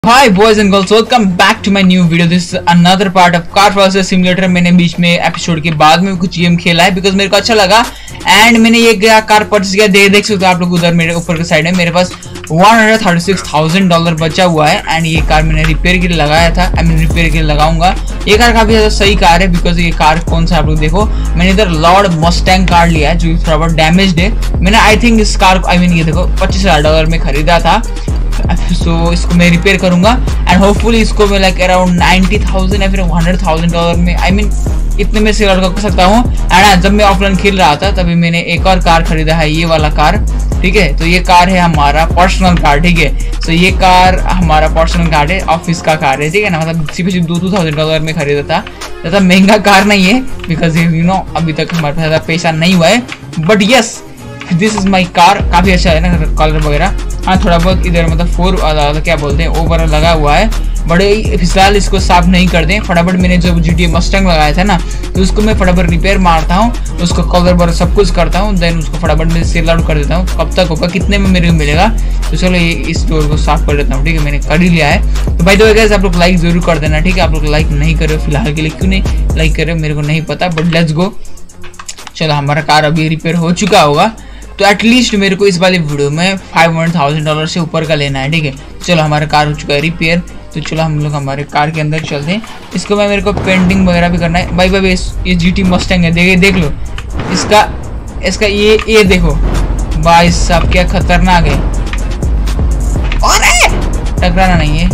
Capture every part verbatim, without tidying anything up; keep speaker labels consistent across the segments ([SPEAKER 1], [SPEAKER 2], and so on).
[SPEAKER 1] Hi boys and girls, welcome back to my new video. This is another part of Car Process Simulator. मैंने बीच में episode के बाद में कुछ game खेला है बिकॉज मेरे को अच्छा लगा एंड मैंने ये गया कार परचेस किया। दे देख सकते हो आप लोग उधर मेरे ऊपर के साइड में मेरे पास one hundred thirty six thousand dollar बचा हुआ है एंड ये कार मैंने रिपेयर के लिए लगाया था। आई मीन रिपेयर के लिए लगाऊंगा। ये कार काफी ज्यादा सही कार है बिकॉज ये कार कौन सा आप लोग देखो, मैंने इधर लॉर्ड मस्टैंग कार लिया है जो थोड़ा बहुत डैमेज्ड है। मैंने आई थिंक इस कार को आई मीन ये देखो पच्चीस हजार डॉलर में खरीदा था। सो so, इसको मैं रिपेयर करूंगा एंड होपफुली इसको मैं लाइक अराउंड नाइंटी थाउजेंड या फिर हंड्रेड थाउजेंड डॉलर में आई I मीन mean, इतने में से कर सकता हूँ। एंड जब मैं ऑफलाइन खेल रहा था तभी मैंने एक और कार खरीदा है, ये वाला कार। ठीक है, तो ये कार है हमारा पर्सनल कार। ठीक है, तो ये कार हमारा पर्सनल कार है, ऑफिस का कार है। ठीक है ना, मतलब सिर्फ सिर्फ दो टू थाउजेंड डॉलर में खरीदा था। ज़्यादा महंगा कार नहीं है बिकॉज यू नो अभी तक हमारे पास ज़्यादा पैसा नहीं हुआ है, but yes this is my car. काफ़ी अच्छा है ना कलर वगैरह। हाँ थोड़ा बहुत इधर मतलब फोर क्या बोलते हैं ओवर लगा हुआ है, बड़े फिलहाल इसको साफ नहीं कर दें। फटाफट मैंने जो जी टी ए मस्टैंग लगाया था ना तो उसको मैं फटाफट रिपेयर मारता हूँ, उसको कलर वर सब कुछ करता हूँ, देन उसको फटाफट मैं सेल आउट कर देता हूँ। कब तक होगा, कितने में मेरे को मिलेगा, तो चलो ये इस डोर को साफ कर देता हूँ। ठीक है, मैंने कर ही लिया है। तो भाई तो गाइस आप लोग लाइक जरूर कर देना। ठीक है, आप लोग लाइक नहीं कर रहे हो फिलहाल के लिए, क्यों नहीं लाइक कर रहे हो मेरे को नहीं पता, बट लेट्स गो। चलो हमारा कार अभी रिपेयर हो चुका होगा, तो एटलीस्ट मेरे को इस वाली वीडियो में फाइव हंड्रेड थाउजेंड डॉलर से ऊपर का लेना है। ठीक है, चलो हमारा कार हो चुका है रिपेयर, तो चलो हम लोग हमारे कार के अंदर चलते हैं। इसको मैं मेरे को पेंटिंग वगैरह भी करना है। भाई भाई ये जी टी मस्टैंग है, देख देख लो इसका इसका ये ये देखो भाई साहब क्या खतरनाक है। अरे टकराना नहीं है,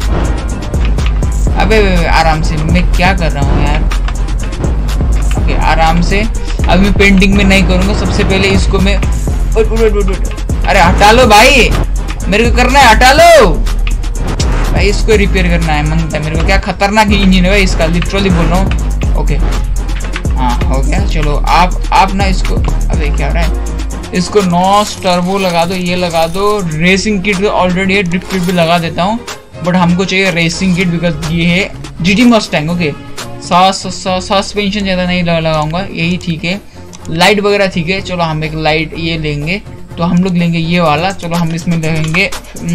[SPEAKER 1] अबे आराम से, मैं क्या कर रहा हूँ यार। ओके आराम से, अभी मैं पेंटिंग में नहीं करूंगा। सबसे पहले इसको मैं उठ, उठ, उठ, उठ, उठ। अरे हटा लो भाई, मेरे को करना है, हटा लो भाई। इसको रिपेयर करना है मांगता है मेरे को। क्या खतरनाक इंजन है भाई इसका, लिटरली बोल रहा हूँ। ओके हाँ हो गया। चलो आप आप ना इसको, अबे क्या हो रहा है, इसको नॉस टर्बो लगा दो, ये लगा दो। रेसिंग किट ऑलरेडी है, ड्रिफ्ट किट भी लगा देता हूँ, बट हमको चाहिए रेसिंग किट बिकॉज ये है G T Mustang. Okay suspension ज़्यादा नहीं लगाऊंगा, यही ठीक है। लाइट वगैरह ठीक है। चलो हम एक लाइट ये लेंगे, तो हम लोग लेंगे ये वाला। चलो हम इसमें लेंगे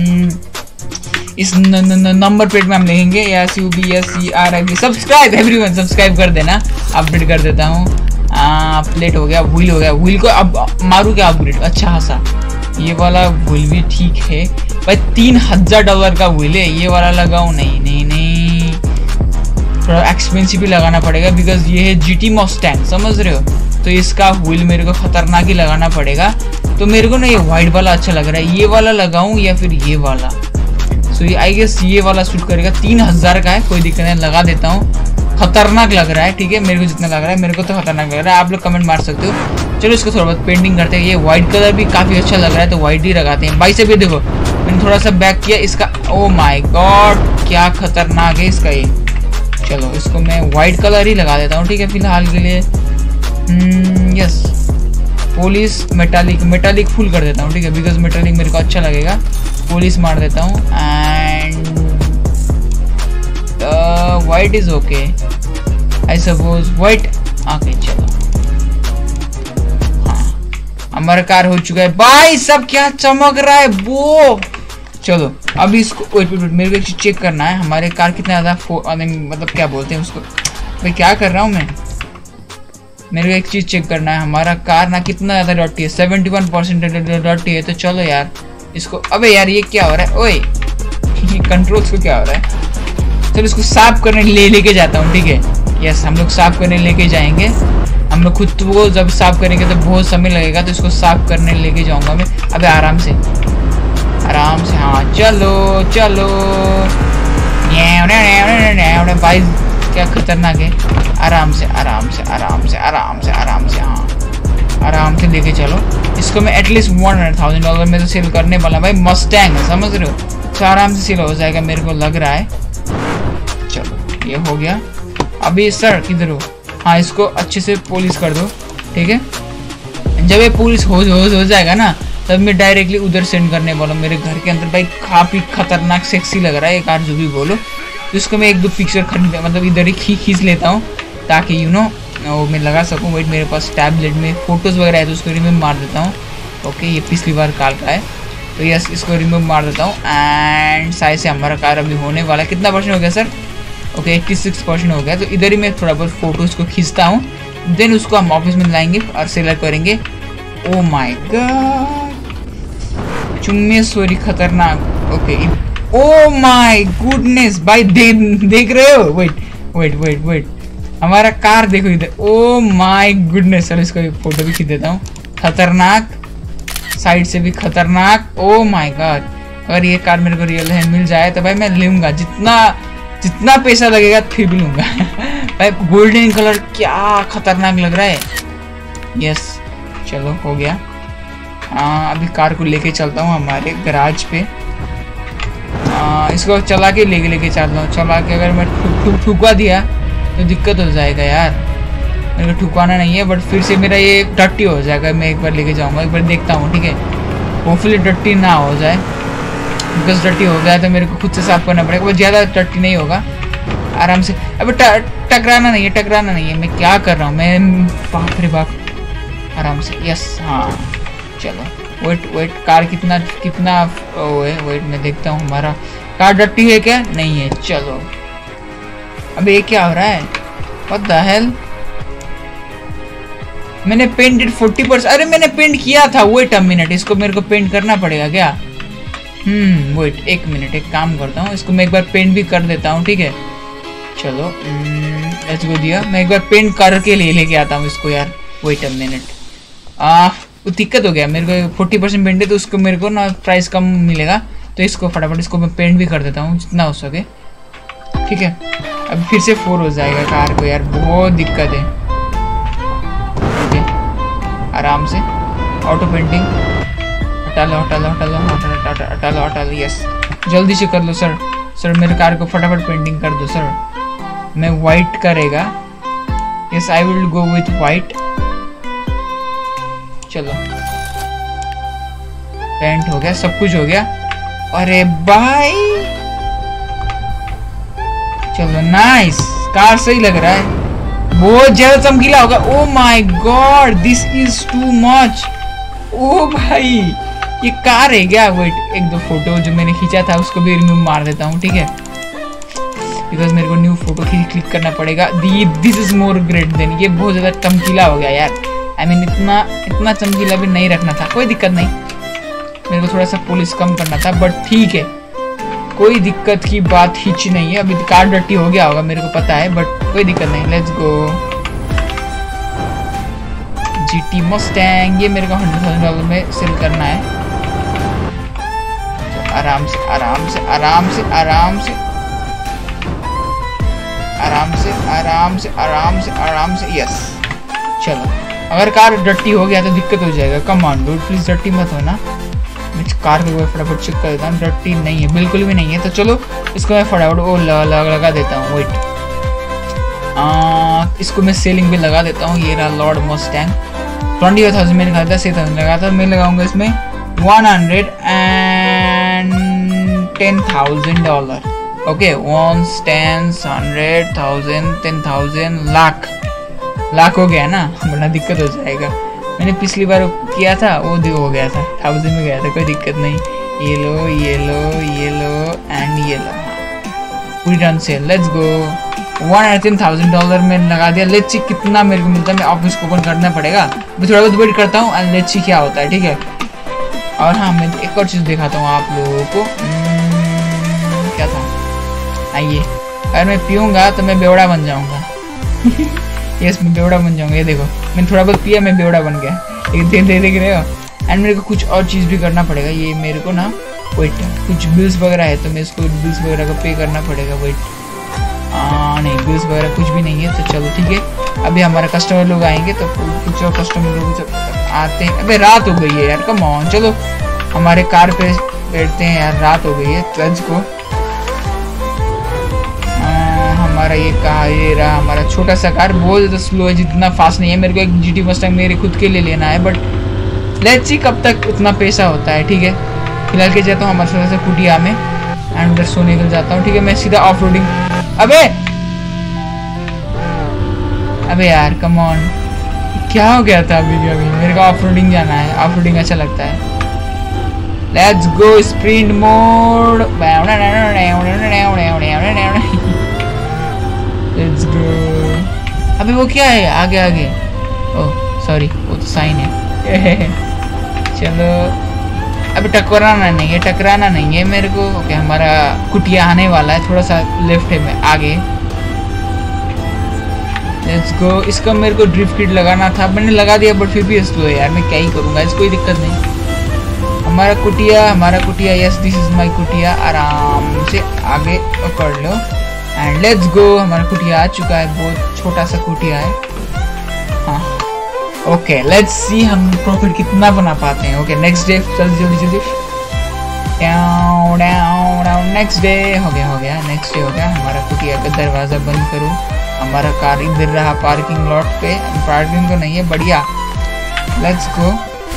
[SPEAKER 1] इस नंबर प्लेट में हम लेंगे S U B S C R I B. Subscribe everyone, subscribe कर देना। अपडेट कर देता हूँ। प्लेट हो गया, व्हील हो गया। व्हील को अब मारू क्या अपग्रेड, अच्छा खासा। ये वाला व्हील भी ठीक है भाई, तीन हजार डॉलर का व्हील है। ये वाला लगाऊँ, नहीं नहीं नहीं, थोड़ा एक्सपेंसिव भी लगाना पड़ेगा बिकॉज ये है जी टी मस्टैंग, समझ रहे हो। तो इसका व्हील मेरे को खतरनाक ही लगाना पड़ेगा। तो मेरे को ना ये वाइट वाला अच्छा लग रहा है, ये वाला लगाऊं या फिर ये वाला। सो ये आई गेस ये वाला सूट करेगा। तीन हजार का है, कोई दिक्कत नहीं, लगा देता हूँ। खतरनाक लग रहा है, ठीक है, मेरे को जितना लग रहा है, मेरे को तो खतरनाक लग रहा है। आप लोग कमेंट मार सकते हो। चलो इसको थोड़ा बहुत पेंटिंग करते हैं। ये व्हाइट कलर भी काफ़ी अच्छा लग रहा है, तो व्हाइट ही लगाते हैं। भाई से भी देखो मैंने थोड़ा सा बैक किया इसका। ओ माई गॉड क्या खतरनाक है इसका ये। चलो इसको मैं व्हाइट कलर ही लगा देता हूँ। ठीक है, फिलहाल के लिए yes police metallic metallic full कर देता हूँ। ठीक है, बिकॉज मेटालिक मेरे को अच्छा लगेगा। पुलिस मार देता हूँ and white is okay I suppose white. Okay चलो हाँ हमारा कार हो चुका है। भाई सब क्या चमक रहा है वो। चलो अभी इसको वेट वेट मेरे को एक चीज चेक करना है, हमारे कार कितना ज़्यादा मतलब क्या बोलते हैं उसको, भाई क्या कर रहा हूँ मैं। मेरे को एक चीज़ चेक करना है, हमारा कार ना कितना ज़्यादा डर्टी है, सेवेंटी वन परसेंट डर्टी है। तो चलो यार इसको, अबे यार ये क्या हो रहा है, ओए कंट्रोल्स को क्या हो रहा है। चलो इसको साफ करने ले लेके जाता हूँ। ठीक है, यस हम लोग साफ करने लेके जाएंगे। हम लोग खुद को जब साफ करेंगे तो बहुत समय लगेगा, तो इसको साफ करने लेके जाऊँगा मैं। अबे आराम से आराम से, हाँ चलो चलो। भाई क्या खतरनाक है। आराम से आराम से आराम से आराम से आराम से, हाँ आराम से लेके चलो। इसको मैं at least one hundred thousand dollar में तो सेल करने वाला। भाई मस्टैंग है, समझ रहे हो, तो आराम से सेल हो जाएगा मेरे को लग रहा है। चलो ये हो गया। अभी सर किधर हो, हाँ इसको अच्छे से पॉलिश कर दो। ठीक है, जब ये पॉलिश हो, हो, हो जाएगा ना तब मैं डायरेक्टली उधर सेंड करने वाला हूँ मेरे घर के अंदर। भाई काफ़ी खतरनाक सेक्सी लग रहा है ये कार, जो भी बोलो। तो इसको मैं एक दो पिक्चर खरीद मतलब इधर ही खींच खींच लेता हूँ ताकि यू नो वो मैं लगा सकूँ। वेट मेरे पास टैबलेट में फोटोज़ वगैरह है तो उसको मैं मार देता हूँ। ओके ये पिछली बार काल का है। तो यस इसको रिमूव मार देता हूँ एंड साइज से हमारा कार अभी होने वाला है। कितना परसेंट हो गया sir? Okay eighty six percent हो गया। तो इधर ही मैं थोड़ा बहुत फोटोज को खींचता हूँ, देन उसको हम ऑफिस में लाएंगे और सेलर करेंगे। ओ माय गॉड, चुम्मेश्वरी खतरनाक। ओके ओ माय गुडनेस भाई, दे, देख रहे हो? वेट वेट वेट वेट हमारा कार देखो इधर। ओ माय गुडनेस, चलो इसको फोटो भी खींच देता हूँ। खतरनाक, साइड से भी खतरनाक। ओ माय गॉड, अगर ये कार मेरे को रियल है मिल जाए तो भाई मैं लूंगा, जितना जितना पैसा लगेगा फिर भी लूंगा। भाई गोल्डन कलर क्या खतरनाक लग रहा है। यस चलो हो गया। आ, अभी कार को लेके चलता हूँ हमारे गराज पे। आ, इसको चला के लेके लेके चलता हूँ। चला के अगर मैं ठुक ठुक ठुकवा दिया तो दिक्कत हो जाएगा यार, मेरे को ठुकवाना नहीं है, बट फिर से मेरा ये डट्टी हो जाएगा। मैं एक बार लेके जाऊंगा, एक बार देखता हूँ, ठीक है। होपफुली डट्टी ना हो जाए, बिकॉज डट्टी हो गया तो मेरे को खुद से साफ करना पड़ेगा। वो ज़्यादा डट्टी नहीं होगा, आराम से। अबे टकराना नहीं है, टकराना नहीं है। मैं क्या कर रहा हूँ मैं, बाप रे बाप, आराम से। यस हाँ चलो वेट वेट, कार कितना कितना ओ है, वेट मैं देखता हूँ हमारा कार डट्टी है क्या, नहीं है। चलो अबे ये क्या हो रहा है, व्हाट द हेल। मैंने पेंटेड फोर्टी परसेंट, अरे मैंने पेंट किया था। वेट अ मिनट, इसको मेरे को पेंट करना पड़ेगा क्या? हम्म वेट एक मिनट, एक काम करता हूँ, इसको मैं एक बार पेंट भी कर देता हूँ, ठीक है। चलो लेट्स गो दिया, मैं एक बार पेंट करके ले लेके आता हूँ इसको यार। वेट अ मिनट, आ वो दिक्कत हो गया, मेरे को फोर्टी परसेंट पेंट है तो उसको मेरे को ना प्राइस कम मिलेगा। तो इसको फटाफट इसको मैं पेंट भी कर देता हूँ जितना हो सके, ठीक है। अब फिर से फोर हो जाएगा कार को यार, बहुत दिक्कत है। ओके आराम से ऑटो पेंटिंग हटा लो हटा लो हटा लो हटा लो हटा लो। यस जल्दी से कर लो सर। सर मेरे कार को फटाफट पेंटिंग कर दो सर। मैं वाइट करेगा। Yes I will go with white. चलो पेंट हो गया, सब कुछ हो गया। अरे भाई चलो नाइस, कार सही लग रहा है, बहुत ज्यादा चमकीला होगा। Oh my god this is too much. Oh भाई ये कार है क्या? वेट एक दो फोटो जो मैंने खींचा था उसको भी रिमूव मार देता हूँ, ठीक है, बिकॉज मेरे को न्यू फोटो क्लिक करना पड़ेगा। This is more great than, ये बहुत ज्यादा चमकीला हो गया यार। आई I मीन mean, इतना इतना चमकीला भी नहीं रखना था, कोई दिक्कत नहीं, मेरे को थोड़ा सा पुलिस कम करना था, बट ठीक है, कोई दिक्कत की बात हिच नहीं है। अभी कार डर्टी हो गया होगा मेरे को पता है, बट कोई दिक्कत नहीं। लेट्स गो जीटी मस्टैंग, ये मेरे को हंड्रेड थाउजेंड डॉलर में सेल करना है। तो आराम से आराम से आराम से आराम से आराम से आराम से आराम से आराम से। यस चलो, अगर कार डट्टी हो गया तो दिक्कत हो जाएगा। कम ऑन डूड प्लीज डट्टी मत होना। मैं कार को फटाफट चेक कर देता हूँ, डट्टी नहीं है, बिल्कुल भी नहीं है। तो चलो इसको मैं फटाफट वो लगा, लगा देता हूँ। वेट इसको मैं सेलिंग पे लगा देता हूँ। ये रहा lord Mustang, twenty five thousand मैंने कहा था, सिक्स थाउजेंड लगा था। मैं लगाऊंगा इसमें one hundred and ten thousand dollar. Okay one ten hundred thousand ten thousand lakh lakh हो गया ना, वरना दिक्कत हो जाएगा। मैंने पिछली बार किया था वो दो हो गया था, थाउजेंड में गया था, कोई दिक्कत नहीं। ये लो ये लो ये लो एंड ये लो, पूरी रन से। Let's go one and ten thousand dollar में लगा दिया। लेट्स सी कितना मेरे को मिलता है। मैं ऑफिस को ओपन करना पड़ेगा, मैं थोड़ा बहुत वेट करता हूँ एंड लेट्स सी क्या होता है, ठीक है। और हाँ मैं एक और चीज़ दिखाता हूँ आप लोगों को। क्या था, आइए, अगर मैं पीऊँगा तो मैं बेवड़ा बन जाऊँगा। यस मैं बेवड़ा बन जाऊँगा। ये देखो मैंने थोड़ा बहुत पिया, मैं बेवड़ा बन गया। दे दे देख रहे हो। एंड मेरे को कुछ और चीज़ भी करना पड़ेगा। ये मेरे को ना वेट कुछ बिल्स वगैरह है, तो मैं इसको बिल्स वगैरह को पे करना पड़ेगा। वेट हाँ नहीं बिल्स वगैरह कुछ भी नहीं है, तो चलो ठीक है। अभी हमारे कस्टमर लोग आएंगे तो कुछ और कस्टमर लोग आते हैं। अबे रात हो गई है यार, कम ऑन, चलो हमारे कार पे बैठते हैं यार, रात हो गई है। Let's go. हमारा ये कहा, ये रहा हमारा छोटा सा कार, बहुत ज़्यादा स्लो है, जितना फास्ट नहीं है। मेरे को एक जीटी मस्टैंग मेरे खुद के लिए लेना है, बट लेट्स सी कब तक उतना पैसा होता है, ठीक है। फिलहाल के जाता हूँ हमारे थोड़ा सा कुटिया में एंड उधर सोने निकल जाता हूँ, ठीक है। मैं सीधा ऑफ रोडिंग। अबे अबे यार कम ऑन, क्या हो गया था अभी अभी? मेरे को ऑफ रोडिंग जाना है, ऑफ रोडिंग अच्छा लगता है। Let's go sprint mode. Let's go. अबे वो क्या है आगे आगे? ओह सॉरी, वो तो साइन है। चलो अबे टकराना नहीं है, टकराना नहीं है मेरे को। ओके हमारा कुटिया आने वाला है, थोड़ा सा लेफ्ट है में आगे। Let's go. इसका मेरे को ड्रिफ्ट किट लगाना था, मैंने लगा दिया बट फिर भी स्लो है यार, मैं क्या ही करूँगा, इसको कोई दिक्कत नहीं। हमारा कुटिया, हमारा कुटिया, यस दिस इज माय कुटिया। आराम से आगे पकड़ लो एंड लेट्स गो। हमारा कुटिया आ चुका है, बहुत छोटा सा कुटिया है। हाँ ओके लेट्स सी हम प्रॉफिट कितना बना पाते हैं। ओके नेक्स्ट डे, चल जल्दी जल्दी। नेक्स्ट डे हो गया, हो गया नेक्स्ट डे हो गया। हमारा कुटिया का दरवाजा बंद करो। हमारा कार इधर रहा पार्किंग लॉट पे, पार्किंग तो नहीं है, बढ़िया। Let's go.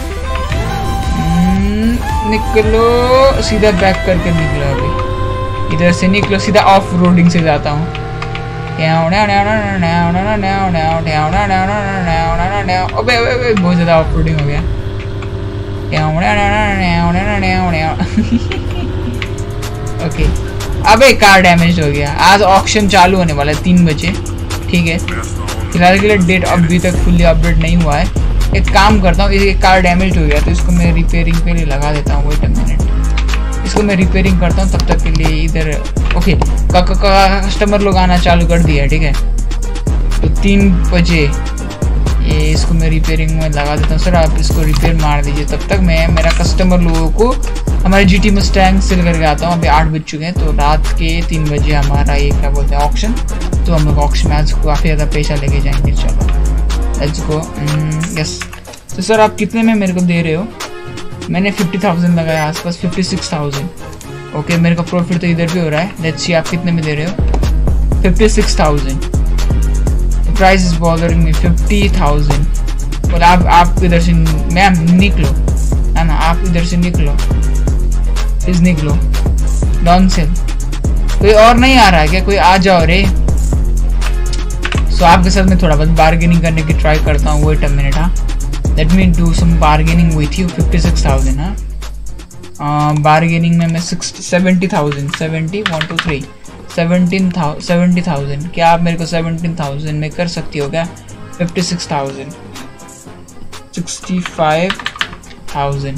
[SPEAKER 1] निकलो, सीधा बैक करके निकलो। अभी इधर से निकलो, सीधा ऑफ रोडिंग से जाता हूँ। अबे अबे बहुत ज़्यादा ऑफ रोडिंग हो गया। ओके अबे कार डैमेज हो गया। आज ऑक्शन चालू होने वाला है तीन बजे, ठीक है। फिलहाल के लिए डेट अभी तक फुल्ली अपडेट नहीं हुआ है। एक काम करता हूँ, ये कार डैमेज हो गया तो इसको मैं रिपेयरिंग पे लिए लगा देता हूँ। वेट अ मिनट, इसको मैं रिपेयरिंग करता हूँ तब तक के लिए इधर। ओके कस्टमर लोग आना चालू कर दिया, ठीक है। तो तीन बजे ये इसको मैं रिपेयरिंग में लगा देता हूँ। सर आप इसको रिपेयर मार दीजिए, तब तक मैं मेरा कस्टमर लोगों को हमारे जीटी मस्टैंग सेल करके आता हूँ। अभी आठ बज चुके हैं, तो रात के तीन बजे हमारा ये क्या बोलते हैं ऑक्शन। तो हम लोग ऑक्शन में आज काफ़ी ज़्यादा पैसा लेके जाएंगे। चलो लेट्स गो। यस तो सर आप कितने में मेरे को दे रहे हो? मैंने फिफ्टी थाउजेंड लगाया आसपास, फिफ्टी सिक्स थाउजेंड। ओके मेरे को प्रॉफिट तो इधर भी हो रहा है। लेट्स सी आप कितने में दे रहे हो? Fifty six thousand. Price is bothering me, fifty thousand. और आप आप इधर से मैम निकलो, है ना, आप इधर से निकलो प्लीज, निकलो। डॉन सेल कोई और नहीं आ रहा है क्या? कोई आ जाओ रे। सो so, आपके साथ मैं थोड़ा बहुत बार्गेनिंग करने की ट्राई करता हूँ। वेट अ मिनट, हाँ let me do some bargaining with you. Fifty six thousand हाँ, बार्गेनिंग में मैं sixty seventy thousand, seventy one two three seventeen thousand, seventy thousand. क्या आप मेरे को सेवनटीन थाउजेंड में कर सकती हो क्या? Fifty six thousand, sixty five thousand,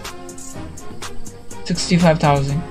[SPEAKER 1] sixty five thousand.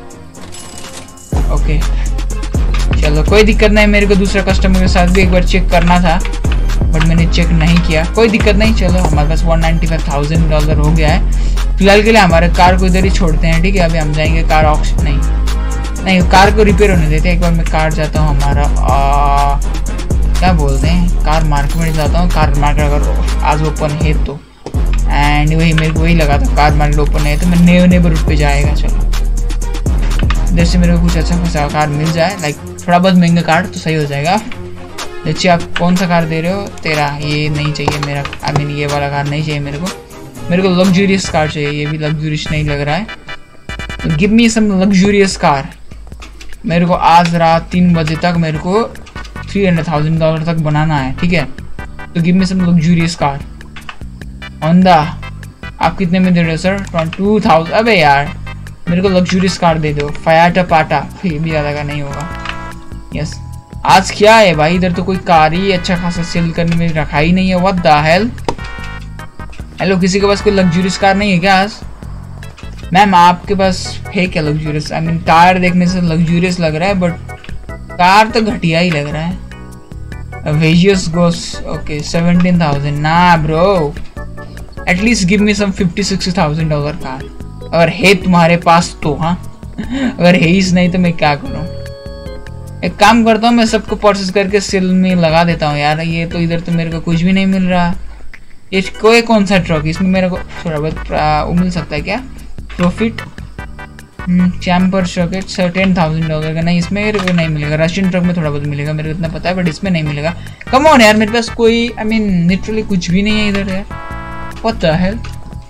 [SPEAKER 1] Okay चलो कोई दिक्कत नहीं। मेरे को दूसरा कस्टमर के साथ भी एक बार चेक करना था बट मैंने चेक नहीं किया, कोई दिक्कत नहीं। चलो हमारे पास one ninety five thousand dollar हो गया है। फिलहाल के लिए हमारे कार को इधर ही छोड़ते हैं, ठीक है। अभी हम जाएंगे कार ऑक्शन, नहीं नहीं कार को रिपेयर होने देते हैं। एक बार मैं कार जाता हूँ हमारा आ, क्या बोलते हैं, कार मार्केट में जाता हूँ। कार मार्केट अगर आज ओपन है तो, एंड वही मेरे को वही लगा था कार मार्केट ओपन है तो मैं नेव नेबरहुड पे जाएगा। चलो इधर से मेरे को कुछ अच्छा खासा कार मिल जाए, लाइक थोड़ा बहुत महंगा कार तो सही हो जाएगा। देखिए आप कौन सा कार दे रहे हो? तेरा ये नहीं चाहिए मेरा, आई मीन ये वाला कार नहीं चाहिए मेरे को। मेरे को लग्जूरियस कार चाहिए, ये भी लग्जूरियस नहीं लग रहा है। तो give me some luxurious car. मेरे को आज रात तीन बजे तक मेरे को थ्री हंड्रेड थाउजेंड डॉलर तक बनाना है, ठीक है। तो give me some luxurious car. Honda आप कितने में दे रहे हो सर? To thousand. अबे यार मेरे को लग्जूरियस कार दे दो। फयाटा पाटा, ये भी ज़्यादा का नहीं होगा। यस आज क्या है भाई, इधर तो कोई कार ही अच्छा खासा सेल करने में रखा ही नहीं है। What the hello. हेलो किसी के पास कोई लग्जूरियस कार नहीं है क्या आज? मैम आपके पास है क्या लग्जूरियस? आई मीन टायर देखने से लग्जूरियस लग रहा है बट कार तो घटिया ही लग रहा है। वेजियस गोस ओके सेवनटीन थाउजेंड। ना bro at least give me some fifty sixty thousand dollar car अगर है तुम्हारे पास तो। हाँ अगर है ही नहीं तो मैं क्या करूँ? एक काम करता हूँ मैं सबको परचेस करके सेल में लगा देता हूँ यार। ये तो इधर तो मेरे को कुछ भी नहीं मिल रहा। ये कोई कौन सा ट्रक, इसमें मेरे को थोड़ा बहुत मिल सकता है क्या प्रॉफिट? चैम्पर सॉकेट टेन थाउजेंड डॉलर का नहीं, इसमें मेरे को नहीं मिलेगा। रशियन ट्रक में थोड़ा बहुत मिलेगा, मेरे को इतना पता है बट इसमें नहीं मिलेगा। कम ऑन यार मेरे पास कोई आई मीन लिटरली कुछ भी नहीं है इधर यार। What the hell.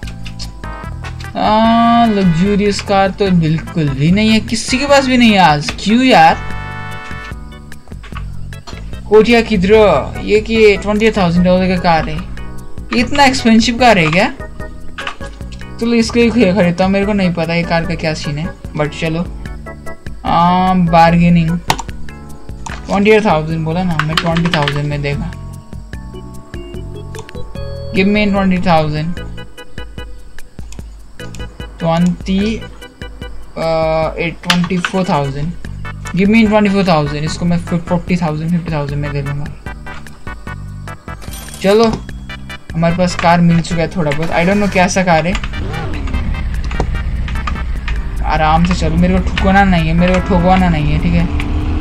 [SPEAKER 1] Luxurious car तो बिल्कुल भी नहीं है, किसी के पास भी नहीं है आज। क्यों यार? कोटिया किधर? ये कि ट्वेंटी थाउजेंड डॉलर का कार है, इतना एक्सपेंसिव कार है क्या? चलो इसको ही खरीदता हूँ, मेरे को नहीं पता ये कार का क्या सीन है, बट चलो। बार्गेनिंग ट्वेंटी एट थाउजेंड बोला ना, मैं ट्वेंटी थाउजेंड में देगा। Give me twenty thousand twenty eight twenty four thousand give me twenty four thousand इसको मैं फोर्टी थाउजेंड फिफ्टी थाउजेंड में दे दूंगा। चलो हमारे पास कार मिल चुका है थोड़ा बहुत। आई डोंट नो कैसा कार है, आराम से चलो, मेरे को ठुकवाना नहीं है, मेरे को ठोकवाना नहीं है, ठीक है।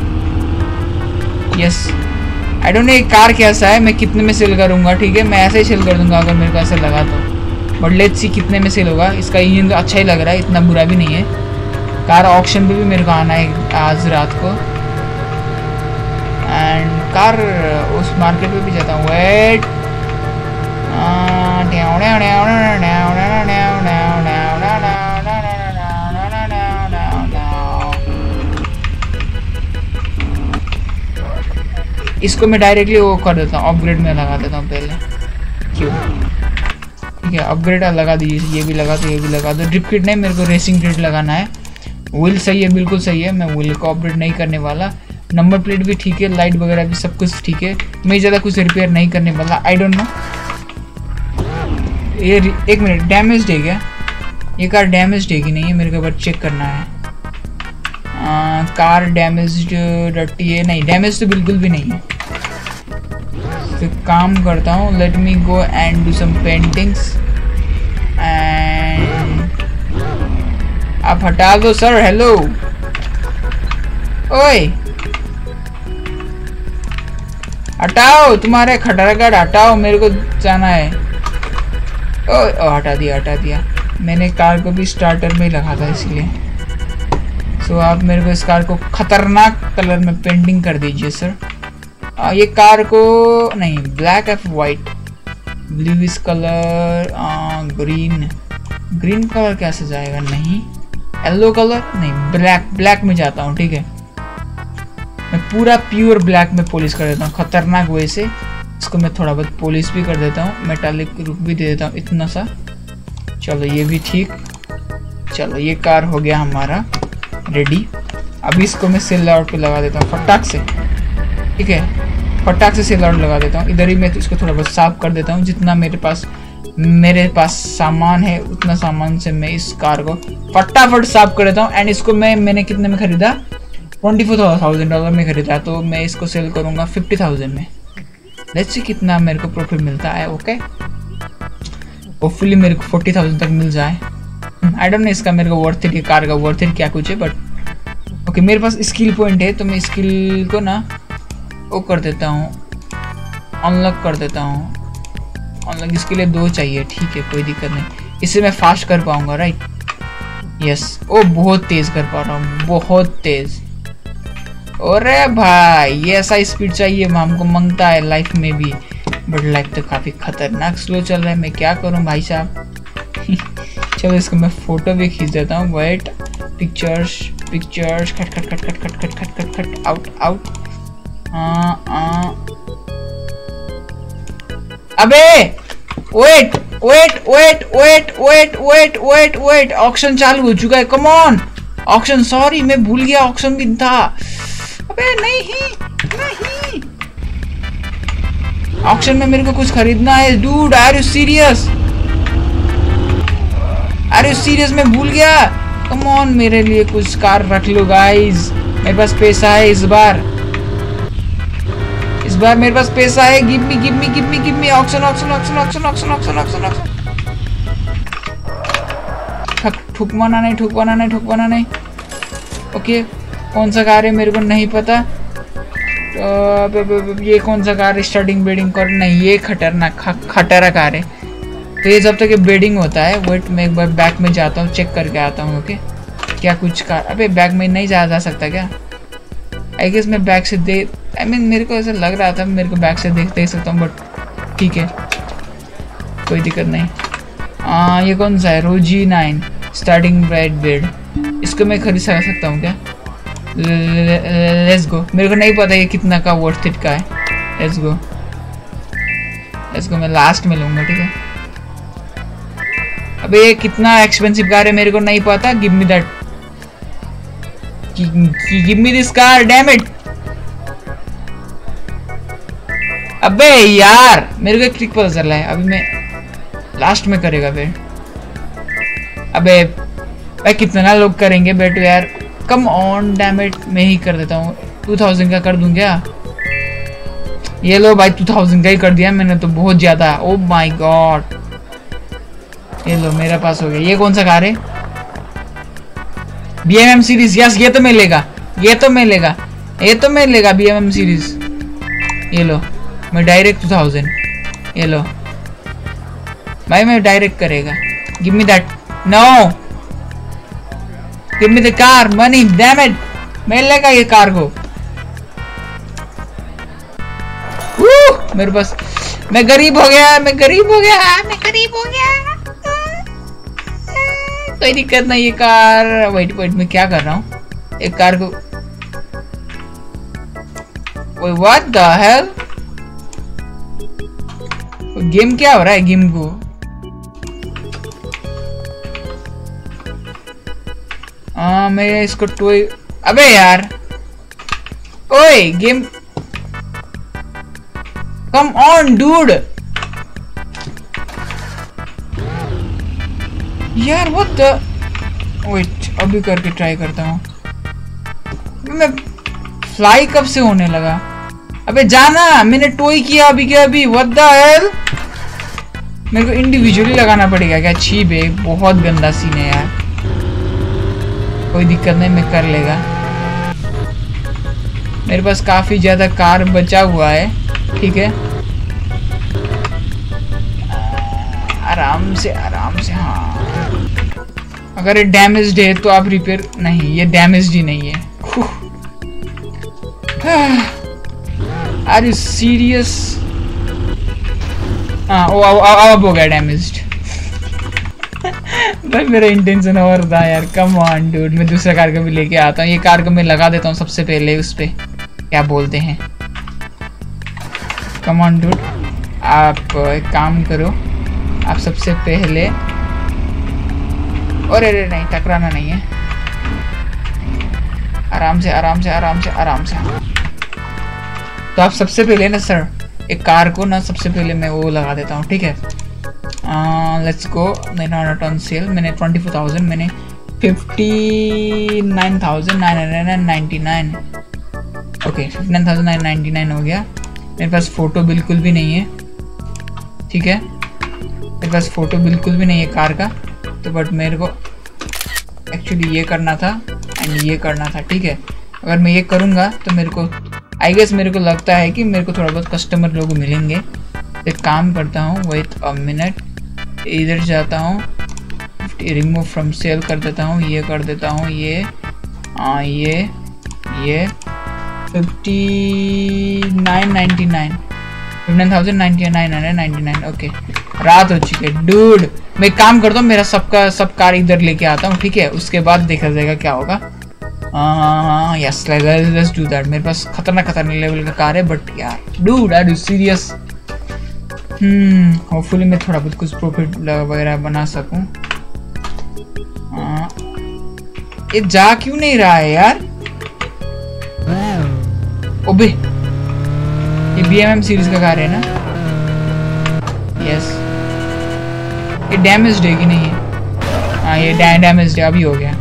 [SPEAKER 1] यस आई डोंट नो ये कार कैसा है, मैं कितने में सेल करूंगा, ठीक है। मैं ऐसे ही सेल कर दूंगा अगर मेरे को ऐसा लगा तो, बट लेट्स सी कितने में सेल होगा। इसका इंजन तो अच्छा ही लग रहा है, इतना बुरा भी नहीं है। कार ऑक्शन पे भी मेरे को आना है आज रात को, एंड कार उस मार्केट पे भी जाता हूँ। वेट इसको मैं डायरेक्टली वो कर देता हूँ, अपग्रेड में लगा देता हूँ पहले, क्यों, ठीक है। अपग्रेड लगा दीजिए, ये भी लगा दो, ये भी लगा दो। ड्रिप किट नहीं, मेरे को रेसिंग किट लगाना है। व्हील सही है, बिल्कुल सही है, मैं व्हील को अपग्रेड नहीं करने वाला। नंबर प्लेट भी ठीक है, लाइट वगैरह भी सब कुछ ठीक है, मैं ज़्यादा कुछ रिपेयर नहीं करने वाला। आई डोंट नो ये एक मिनट, डैमेज है क्या ये कार? डैमेज है कि नहीं है मेरे को बस चेक करना है। आ, कार डैमेज डटी है? नहीं, डैमेज तो बिल्कुल भी नहीं है। तो काम करता हूँ, let me go and do some paintings and आप हटा दो सर। हेलो ओए हटाओ, तुम्हारे खटरगढ़ हटाओ, मेरे को जाना है। ओ, ओ हटा दिया हटा दिया मैंने कार को भी स्टार्टर में ही लगा था इसलिए। सो so, आप मेरे को इस कार को खतरनाक कलर में पेंटिंग कर दीजिए सर। आ, ये कार को नहीं, ब्लैक एफ white, blue is colour, green green colour कैसे जाएगा? नहीं, येलो कलर नहीं, ब्लैक ब्लैक में जाता हूँ, ठीक है। मैं पूरा प्योर ब्लैक में पॉलिश कर देता हूँ खतरनाक वजह से। इसको मैं थोड़ा बहुत पॉलिश भी कर देता हूँ, मेटालिक रुक भी दे देता हूँ इतना सा। चलो ये भी ठीक। चलो ये कार हो गया हमारा रेडी। अभी इसको मैं सेल आउट पे लगा देता हूँ फटाक से, ठीक है। फटाक से सेल आउट लगा देता हूँ इधर ही। मैं तो इसको थोड़ा बहुत साफ कर देता हूँ, जितना मेरे पास मेरे पास सामान है उतना सामान से मैं इस कार को फटाफट साफ कर देता हूँ। एंड इसको मैं मैंने कितने में खरीदा? ट्वेंटी फोर थाउजेंड डॉलर में खरीदा, तो मैं इसको सेल करूँगा फिफ्टी थाउजेंड में। लेट्स सी कितना मेरे को प्रॉफिट मिलता है। ओके, होपफुली मेरे को फोर्टी थाउजेंड तक मिल जाए। आई डोंट नो इसका मेरे को वर्थ इट, कार का वर्थ इट क्या कुछ है, बट ओके। मेरे पास स्किल पॉइंट है तो मैं स्किल को ना वो कर देता हूँ, अनलॉक कर देता हूँ। अनलॉक इसके लिए दो चाहिए, ठीक है, कोई दिक्कत नहीं। इससे मैं फास्ट कर पाऊंगा, राइट? यस। ओ बहुत तेज कर पा रहा हूँ, बहुत तेज। अरे भाई ये ऐसा स्पीड चाहिए हमको मांगता है लाइफ में भी, बट लाइफ तो काफ़ी खतरनाक स्लो चल रहा है। मैं क्या करूं भाई साहब। चलो इसको मैं फोटो भी खींच देता हूँ। वेट, पिक्चर्स पिक्चर्स खट खट खट खट खट खट खट खट खट आउट आउट। अबे wait wait wait wait wait wait wait wait auction चालू हो चुका है। कम ऑन ऑक्शन, सॉरी मैं भूल गया ऑक्शन भी था। अबे नहीं नहीं, ऑक्शन में मेरे को कुछ खरीदना है। Dude are you serious? Are you serious? मैं भूल गया। कम ऑन, मेरे लिए कुछ कार रख लो गाइस, मेरे पास पैसा है इस बार। इस बार मेरे पास पैसा है। Give me give me give me give me auction auction auction auction auction auction auction auction. ठुकवाना नहीं ठुकवाना नहीं ठुकवाना नहीं। ओके, कौन सा कार है मेरे को नहीं पता। तो ये कौन सा कार? स्टार्टिंग बेडिंग कर नहीं, ये खतरनाक खतरा कार है। तो ये जब तक ये बेडिंग होता है, वेट मैं एक बार बैक में जाता हूँ, चेक करके आता हूँ। ओके, क्या कुछ कार? अबे बैक में नहीं जाया जा सकता क्या? आई गेस मैं बैक से देख, आई मीन मेरे को ऐसा लग रहा था मेरे को बैक से देख देख सकता हूँ, बट ठीक है कोई दिक्कत नहीं। आ, ये कौन सा है? रोजी नाइन स्टार्टिंग ब्राइट बेड। इसको मैं खरीद सकता हूँ क्या? Let's go. मेरे को नहीं पता ये कितना का वर्थ इट का है। Let's go let's go. मैं लास्ट में लूँगा, ठीक है। अबे ये कितना एक्सपेंसिव कार है मेरे को नहीं पता। Give me that, give me this car, damn it. अबे यार मेरे को एक ट्रिक पता चला है, अभी मैं लास्ट में करेगा फिर। अबे भाई कितना लोग करेंगे बेटू यार, कम ऑन डैम इट। मैं ही कर देता हूँ, टू थाउजेंड का कर दूं क्या? ये लो भाई, टू थाउजेंड का ही कर दिया मैंने तो, बहुत ज्यादा। ओ माय गॉड, ये लो मेरा पास हो गया। ये कौन सा कार है? B M M series. Yes, ये तो मिलेगा, ये तो मिलेगा, ये तो मिलेगा बी एम एम सीरीज। ये लो मैं डायरेक्ट टू थाउजेंड, ये लो भाई मैं डायरेक्ट करेगा। Give me that, no give me the car, money, damn it. मिलेगा ये कार को। मेरे पास, मैं गरीब हो गया, मैं गरीब हो गया, मैं गरीब हो गया। कोई दिक्कत नहीं। ये कार, वेट वेट मैं क्या कर रहा हूँ? एक कार को, व्हाट द हेल, गेम क्या हो रहा है? गेम को आ, मैं इसको टोय, अबे यार ओए गेम, कम ऑन डूड यार, व्हाट द, वेट अभी करके ट्राई करता हूँ। मैं फ्लाई कब से होने लगा? अबे जाना, मैंने टोय किया अभी क्या अभी, व्हाट द हेल। मेरे को इंडिविजुअली लगाना पड़ेगा क्या? छीब है, बहुत गंदा सीन है यार। कोई दिक्कत नहीं, मैं कर लेगा। मेरे पास काफी ज्यादा कार बचा हुआ है, ठीक है, आराम से आराम से। हाँ अगर ये डैमेज्ड है तो आप रिपेयर, नहीं ये डैमेज्ड ही नहीं है। Are you serious? हाँ अब हो गया डैमेज्ड। भाई मेरा इंटेंशन और था यार, कम ऑन डूड। मैं दूसरा कार को भी लेके आता हूँ। ये कार को मैं लगा देता हूँ सबसे पहले उस पे, क्या बोलते हैं। कम ऑन डूड, आप एक काम करो, आप सबसे पहले, और अरे नहीं टकराना नहीं है, आराम से आराम से आराम से आराम से। तो आप सबसे पहले ना सर, एक कार को ना सबसे पहले मैं वो लगा देता हूँ, ठीक है। Let's go. मेरा नॉट ऑन सेल, मैंने ट्वेंटी फोर थाउजेंड, मैंने fifty nine thousand nine hundred and ninety nine, okay fifty nine thousand nine ninety nine हो गया। मेरे पास फोटो बिल्कुल भी नहीं है, ठीक है, मेरे पास फोटो बिल्कुल भी नहीं है कार का। तो बट मेरे को एक्चुअली ये करना था एंड ये करना था, ठीक है। अगर मैं ये करूँगा तो मेरे को आई गेस, मेरे को लगता है कि मेरे को थोड़ा बहुत कस्टमर लोग मिलेंगे। एक काम करता हूँ, वेट अ मिनट, इधर जाता हूँ, रिमूव फ्रॉम सेल कर देता हूँ, ये कर देता हूँ, ये आ, ये ये fifty nine ninety nine, fifty nine thousand ninety nine hundred ninety nine, okay. रात हो चुकी है डूड। मैं काम करता हूँ, मेरा सबका सब कार इधर लेके आता हूँ, ठीक है, उसके बाद देखा जाएगा क्या होगा। हाँ यस, लेट्स डू दैट। मेरे पास खतरनाक खतरनाक लेवल का कार है, बट यार dude are you serious? Hmm hopefully मैं थोड़ा बहुत कुछ प्रॉफिट वगैरह बना सकूं। हाँ ये जा क्यों नहीं रहा है यार? ओबे ये बी एम एम सीरीज का कार है ना? यस। ये डैमेज्ड है कि नहीं है? हाँ ये डै डैमेज्ड है, अभी हो गया।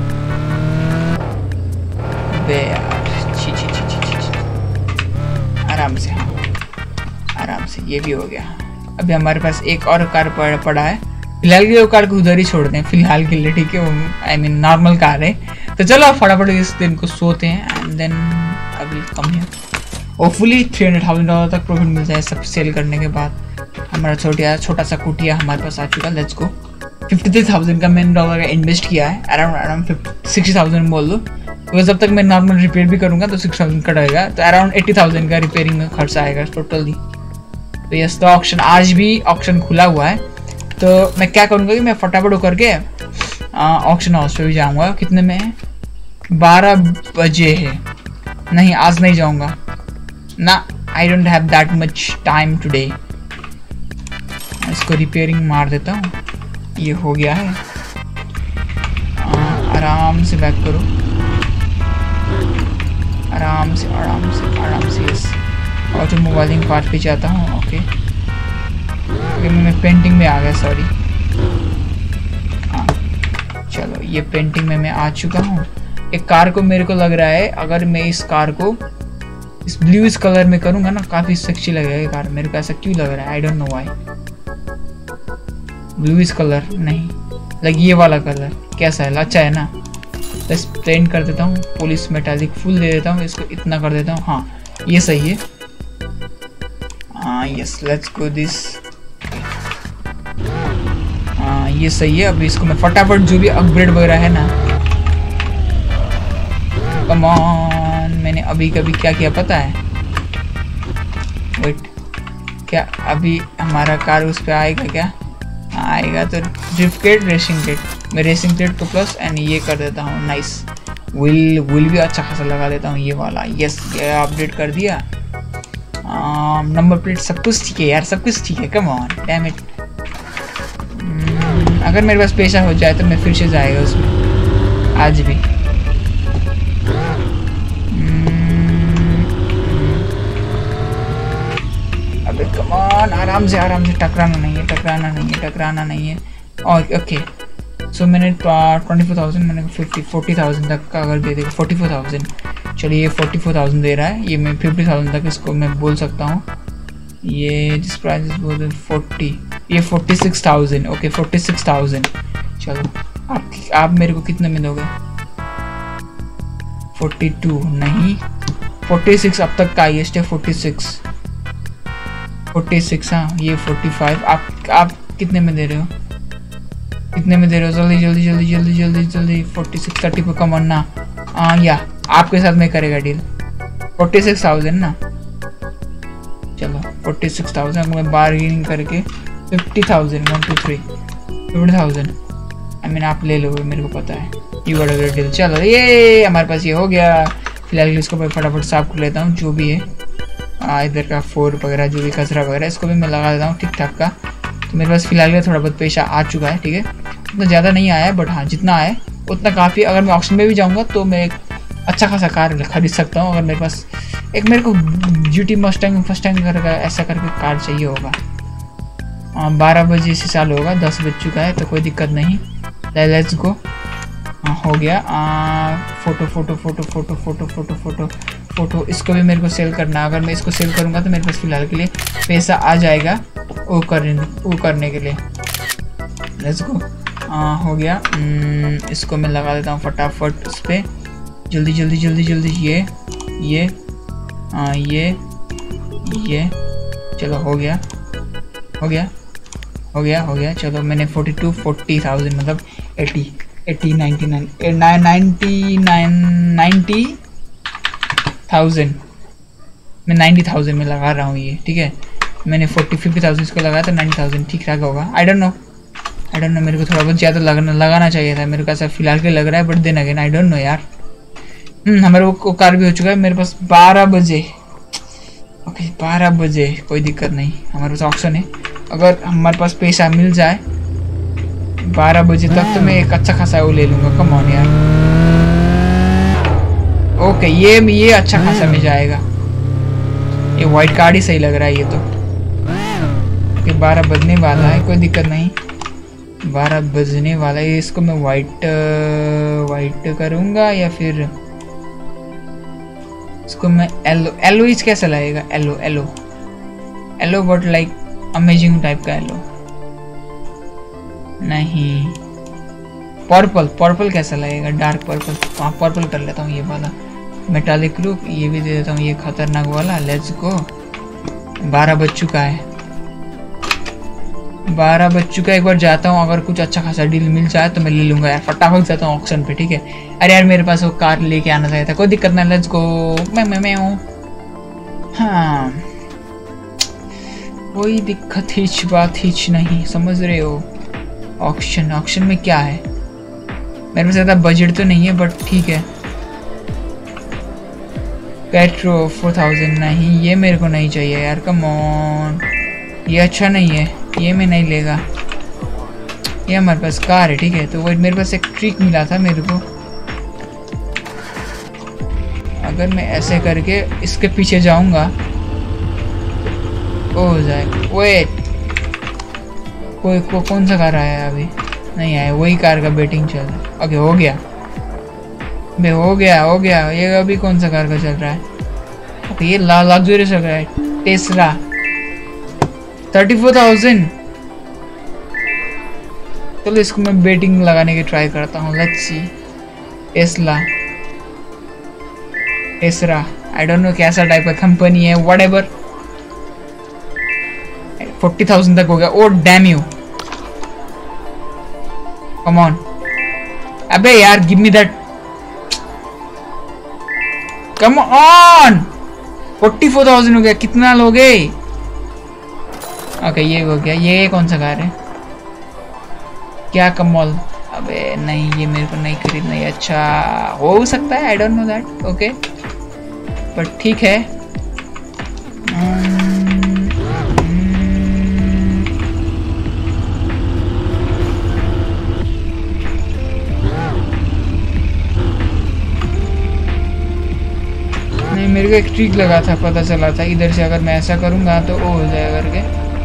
[SPEAKER 1] बे यार छी छी छी छी छी, आराम से, हाँ आराम से, ये भी हो गया। अभी हमारे पास एक और कार पड़ा है, फिलहाल के लिए वो कार को उधर ही छोड़ दें फिलहाल के लिए, ठीक है। वो आई मीन नॉर्मल कार है। तो चलो फटाफट इस दिन को सोते हैं एंड देन अभी कम है, hopefully three hundred thousand dollar तक प्रॉफिट मिल जाए सब सेल करने के बाद। हमारा छोटा छोटा सा कुटिया हमारे पास आ चुका। Let's go. Fifty three thousand का मैंने डॉलर का इन्वेस्ट किया है, अराउंड अराउंड सिक्सटी थाउजेंड बोल दो, क्योंकि जब तक मैं नॉर्मल रिपेयर भी करूँगा तो सिक्स थाउजेंड कटेगा, तो अराउंड एट्टी थाउजेंड का रिपेयरिंग में खर्चा आएगा टोटली। तो यस, तो ऑक्शन आज भी ऑक्शन खुला हुआ है, तो मैं क्या करूँगा कि मैं फटाफट होकर के ऑक्शन हाउस पे भी जाऊँगा। कितने में है? बारह बजे है। नहीं आज नहीं जाऊँगा ना, I don't have that much time today. इसको रिपेयरिंग मार देता हूँ। ये हो गया है। आ, आराम से बैक करो, आराम से आराम से आराम से। यस, ऑटोमोबाइलिंग पार्ट पे जाता हूँ। ओके ओके, मैं पेंटिंग में आ गया, सॉरी। हाँ चलो, ये पेंटिंग में मैं आ चुका हूँ। एक कार को मेरे को लग रहा है अगर मैं इस कार को इस ब्लू इस कलर में करूँगा ना, काफ़ी सेक्सी लगेगा ये कार। मेरे को ऐसा क्यों लग रहा है, I don't know why. Blue is colour नहीं, लाइक ये वाला कलर कैसा है, अच्छा है ना। बस पेंट कर देता हूँ, पुलिस मेटालिक फुल दे देता हूँ, इसको इतना कर देता हूँ। हाँ ये सही है। हाँ यस, लेट्स गो दिस। हाँ ये सही है। अभी इसको मैं फटाफट जो भी अपग्रेड वगैरह है ना, कम ऑन। मैंने अभी कभी क्या किया पता है, वेट, क्या अभी हमारा कार उस पर आएगा क्या? आएगा तो ड्रिफ्ट किट, रेसिंग किट। मैं रेसिंग किट को प्लस एंड ये कर देता हूँ। नाइस, व्हील व्हील भी अच्छा खासा लगा देता हूँ ये वाला। यस, ये अपडेट कर दिया। नंबर प्लेट सब कुछ ठीक है यार, सब कुछ ठीक है। Come on, damn it. अगर मेरे पास पैसा हो जाए तो मैं फिर से जाएगा उसमें आज भी। अबे कम ऑन, आराम से आराम से, टकराना नहीं है, टकराना नहीं है, टकराना नहीं है। और ओके, सो मैंने ट्वेंटी फोर थाउजेंड मैंने फिफ्टी फोर्टी थाउजेंड तक का अगर दे देगा, फोर्टी फोर थाउजेंड। चलिए ये फोर्टी फोर थाउजेंड दे रहा है, ये मैं फिफ्टी थाउजेंड तक इसको मैं बोल सकता हूँ। ये जिस प्राइस बोल फोर्टी, ये forty six thousand. Okay forty six thousand. चलो आप आप मेरे को कितने में दोगे? फोर्टी टू नहीं, फोर्टी सिक्स अब तक का हाईएस्ट है। Forty six, forty six. हाँ ये फोर्टी फाइव। आप आप कितने में दे रहे हो, कितने में दे रहे हो? जल्दी जल्दी जल्दी जल्दी जल्दी जल्दी। फोर्टी सिक्स, थर्टी पे कम ना। हाँ या आपके साथ में करेगा डील। फोर्टी सिक्स थाउजेंड ना, चलो फोर्टी सिक्स थाउजेंड मैं बार्गेनिंग करके fifty thousand, one two three fifty thousand. I mean आप ले लोगे, मेरे को पता है। You got a great deal. चलो ये हमारे पास ये हो गया। फिलहाल इसको मैं फटाफट साफ कर लेता हूँ, जो भी है इधर का फोर वगैरह, जो भी कचरा वगैरह, इसको भी मैं लगा देता हूँ ठीक ठाक का। तो मेरे पास फिलहाल थोड़ा बहुत पैसा आ चुका है, ठीक है। उतना ज़्यादा नहीं आया है, बट हाँ जितना आया उतना काफ़ी। अगर मैं ऑक्शन में भी जाऊँगा तो मैं एक अच्छा खासा कार खरीद सकता हूँ। अगर मेरे पास एक, मेरे को जीटी मस्टैंग फस्टैंग करके ऐसा करके कार चाहिए होगा। बारह बजे से चालू होगा, दस बज चुका है तो कोई दिक्कत नहीं। Let's go. हाँ हो गया। आ, photo photo photo photo photo photo photo photo इसको भी मेरे को सेल करना है। अगर मैं इसको सेल करूँगा तो मेरे पास फिलहाल के लिए पैसा आ जाएगा वो करने वो करने के लिए। Let's go. हो गया। इसको मैं लगा देता हूँ फटाफट उस पर, जल्दी जल्दी जल्दी जल्दी। ये ये आ, ये ये चलो हो गया हो गया हो गया हो गया। चलो मैंने फोर्टी टू फोर्टी थाउजेंड मतलब eighty eighty ninety nine ninety nine ninety thousand मैं नाइन्टी थाउजेंड में लगा रहा हूँ ये, ठीक है। मैंने फोर्टी फिफ्टी थाउजेंड इसको लगाया तो नाइन्टी थाउजेंड ठीक ठाक होगा। I don't know I don't know मेरे को थोड़ा बहुत ज़्यादा लगाना लगाना चाहिए था, मेरे को ऐसा फिलहाल के लग रहा है, but then again I don't know यार। हमारे वो कार भी हो चुका है मेरे पास बारह बजे। ओके बारह बजे कोई दिक्कत नहीं, हमारे पास ऑप्शन है। अगर हमारे पास पैसा मिल जाए बारह बजे तक तो मैं एक अच्छा खासा वो ले लूँगा। कम ऑन यार। ओके ये ये अच्छा खासा मिल जाएगा। ये वाइट कार्ड ही सही लग रहा है ये तो। ये बारह बजने वाला है, कोई दिक्कत नहीं, बारह बजने वाला है। इसको मैं वाइट वाइट करूँगा या फिर इसको मैं येलो येलो इस कैसा लगेगा? Yellow yellow yellow but like amazing type का येलो नहीं, पर्पल पर्पल कैसा लगेगा? Dark purple. हाँ पर्पल कर लेता हूँ ये वाला। मेटालिक लुक ये भी दे देता हूँ, ये खतरनाक वाला। Let's go. बारह बज चुका है, बारह बज चुका है। एक बार जाता हूँ, अगर कुछ अच्छा खासा डील मिल जाए तो मैं ले लूँगा यार। फटाफट जाता हूँ ऑक्शन पे, ठीक है। अरे यार मेरे पास वो कार लेके आना चाहिए था, कोई दिक्कत नहीं। Let's go. मैं मैं मैं हूँ। हाँ कोई दिक्कत हिच बात हिच नहीं, समझ रहे हो। ऑक्शन ऑक्शन में क्या है? मेरे पास ज़्यादा बजट तो नहीं है बट ठीक है। पेट्रो फोर थाउजेंड नहीं, ये मेरे को नहीं चाहिए यार। कम ऑन, ये अच्छा नहीं है, ये मैं नहीं लेगा। ये हमारे पास कार है, ठीक है। तो वो मेरे पास एक ट्रिक मिला था मेरे को, अगर मैं ऐसे करके इसके पीछे जाऊंगा हो जाए। वेट, कोई को, कौन सा कार आया अभी? नहीं आया, वही कार का बेटिंग चल रहा है। ओके हो गया बे, हो गया हो गया। ये अभी कौन सा कार का चल रहा है? ओके ये ला लग्जरी चल रहा है, टेस्ला थर्टी फोर थाउजेंड। चलो इसको मैं बेटिंग लगाने की ट्राई करता हूँ। Let's see, Tesla Tesla I don't know कैसा टाइप का कंपनी है, व्हाटएवर। फोर्टी थाउजेंड तक हो गया। Oh damn you, come on. अबे यार give me that, come on. Forty four thousand हो गया, कितना लोगे? ओके ये हो गया। ये कौन सा कार है? क्या कमॉल? अबे नहीं, ये मेरे को नहीं खरीदना है। अच्छा हो सकता है, I don't know that. Okay but ठीक है। नहीं मेरे को एक ट्रिक लगा था, पता चला था इधर से अगर मैं ऐसा करूंगा तो वो हो जाएगा करके।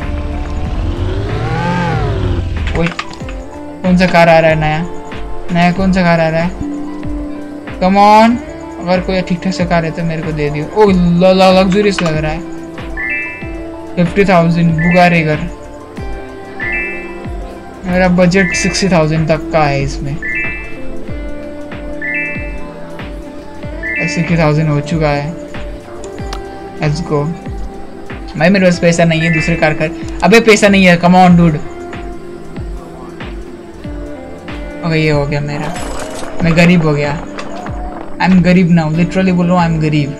[SPEAKER 1] कोई कौन सा कार आ रहा है नया? नया कौन सा कार आ रहा है? कम ऑन, अगर कोई ठीक ठाक से कार है तो मेरे को दे दियो। ओ लग्जूरियस लग रहा है। फिफ्टी थाउजेंड बुगारेगर। मेरा बजट सिक्सटी थाउजेंड तक का है इसमें। सिक्सटी थाउजेंड हो चुका है। Let's go. भाई मेरे पास पैसा नहीं है दूसरे कार का। अबे पैसा नहीं है, कम ऑन डूड। ओके ये हो गया मेरा, मैं गरीब हो गया। आई एम गरीब नाउ, लिटरली बोल रहा हूँ आई एम गरीब।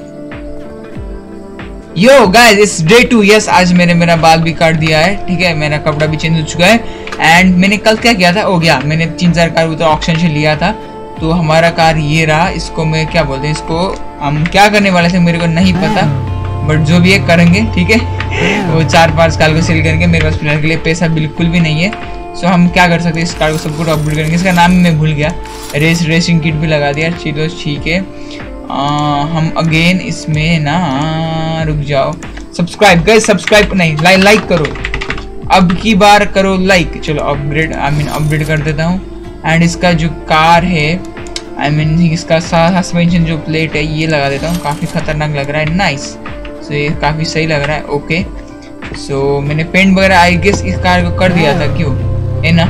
[SPEAKER 1] Yo guys it's day two. Yes आज मैंने मेरा बाल भी काट दिया है, ठीक है। मेरा कपड़ा भी चेंज हो चुका है। एंड मैंने कल क्या किया था, हो गया मैंने तीन चार कार उधर ऑक्शन से लिया था। तो हमारा कार ये रहा। इसको मैं क्या बोलते हैं, इसको हम क्या करने वाले थे मेरे को नहीं पता, बट जो भी है करेंगे, ठीक है। वो चार पांच कार को सेल करेंगे। मेरे पास फिलहाल के लिए पैसा बिल्कुल भी नहीं है। सो हम क्या कर सकते हैं, इस कार को सब कुछ अपग्रेड करेंगे। इसका नाम मैं भूल गया, रेस रेसिंग किट भी लगा दिया। चलो ठीक है। हम अगेन इसमें ना, रुक जाओ, सब्सक्राइब गाइस, सब्सक्राइब नहीं लाइक लाइक करो, अब की बार करो लाइक। चलो अपग्रेड, आई मीन अपग्रेड कर देता हूँ। एंड इसका जो कार है, आई I मीन mean, इसका सस्पेंशन जो प्लेट है ये लगा देता हूँ। काफ़ी खतरनाक लग रहा है, नाइस। सो ये काफ़ी सही लग रहा है। ओके सो मैंने पेंट वगैरह आई गेस इस कार को कर दिया था, क्यों है ना।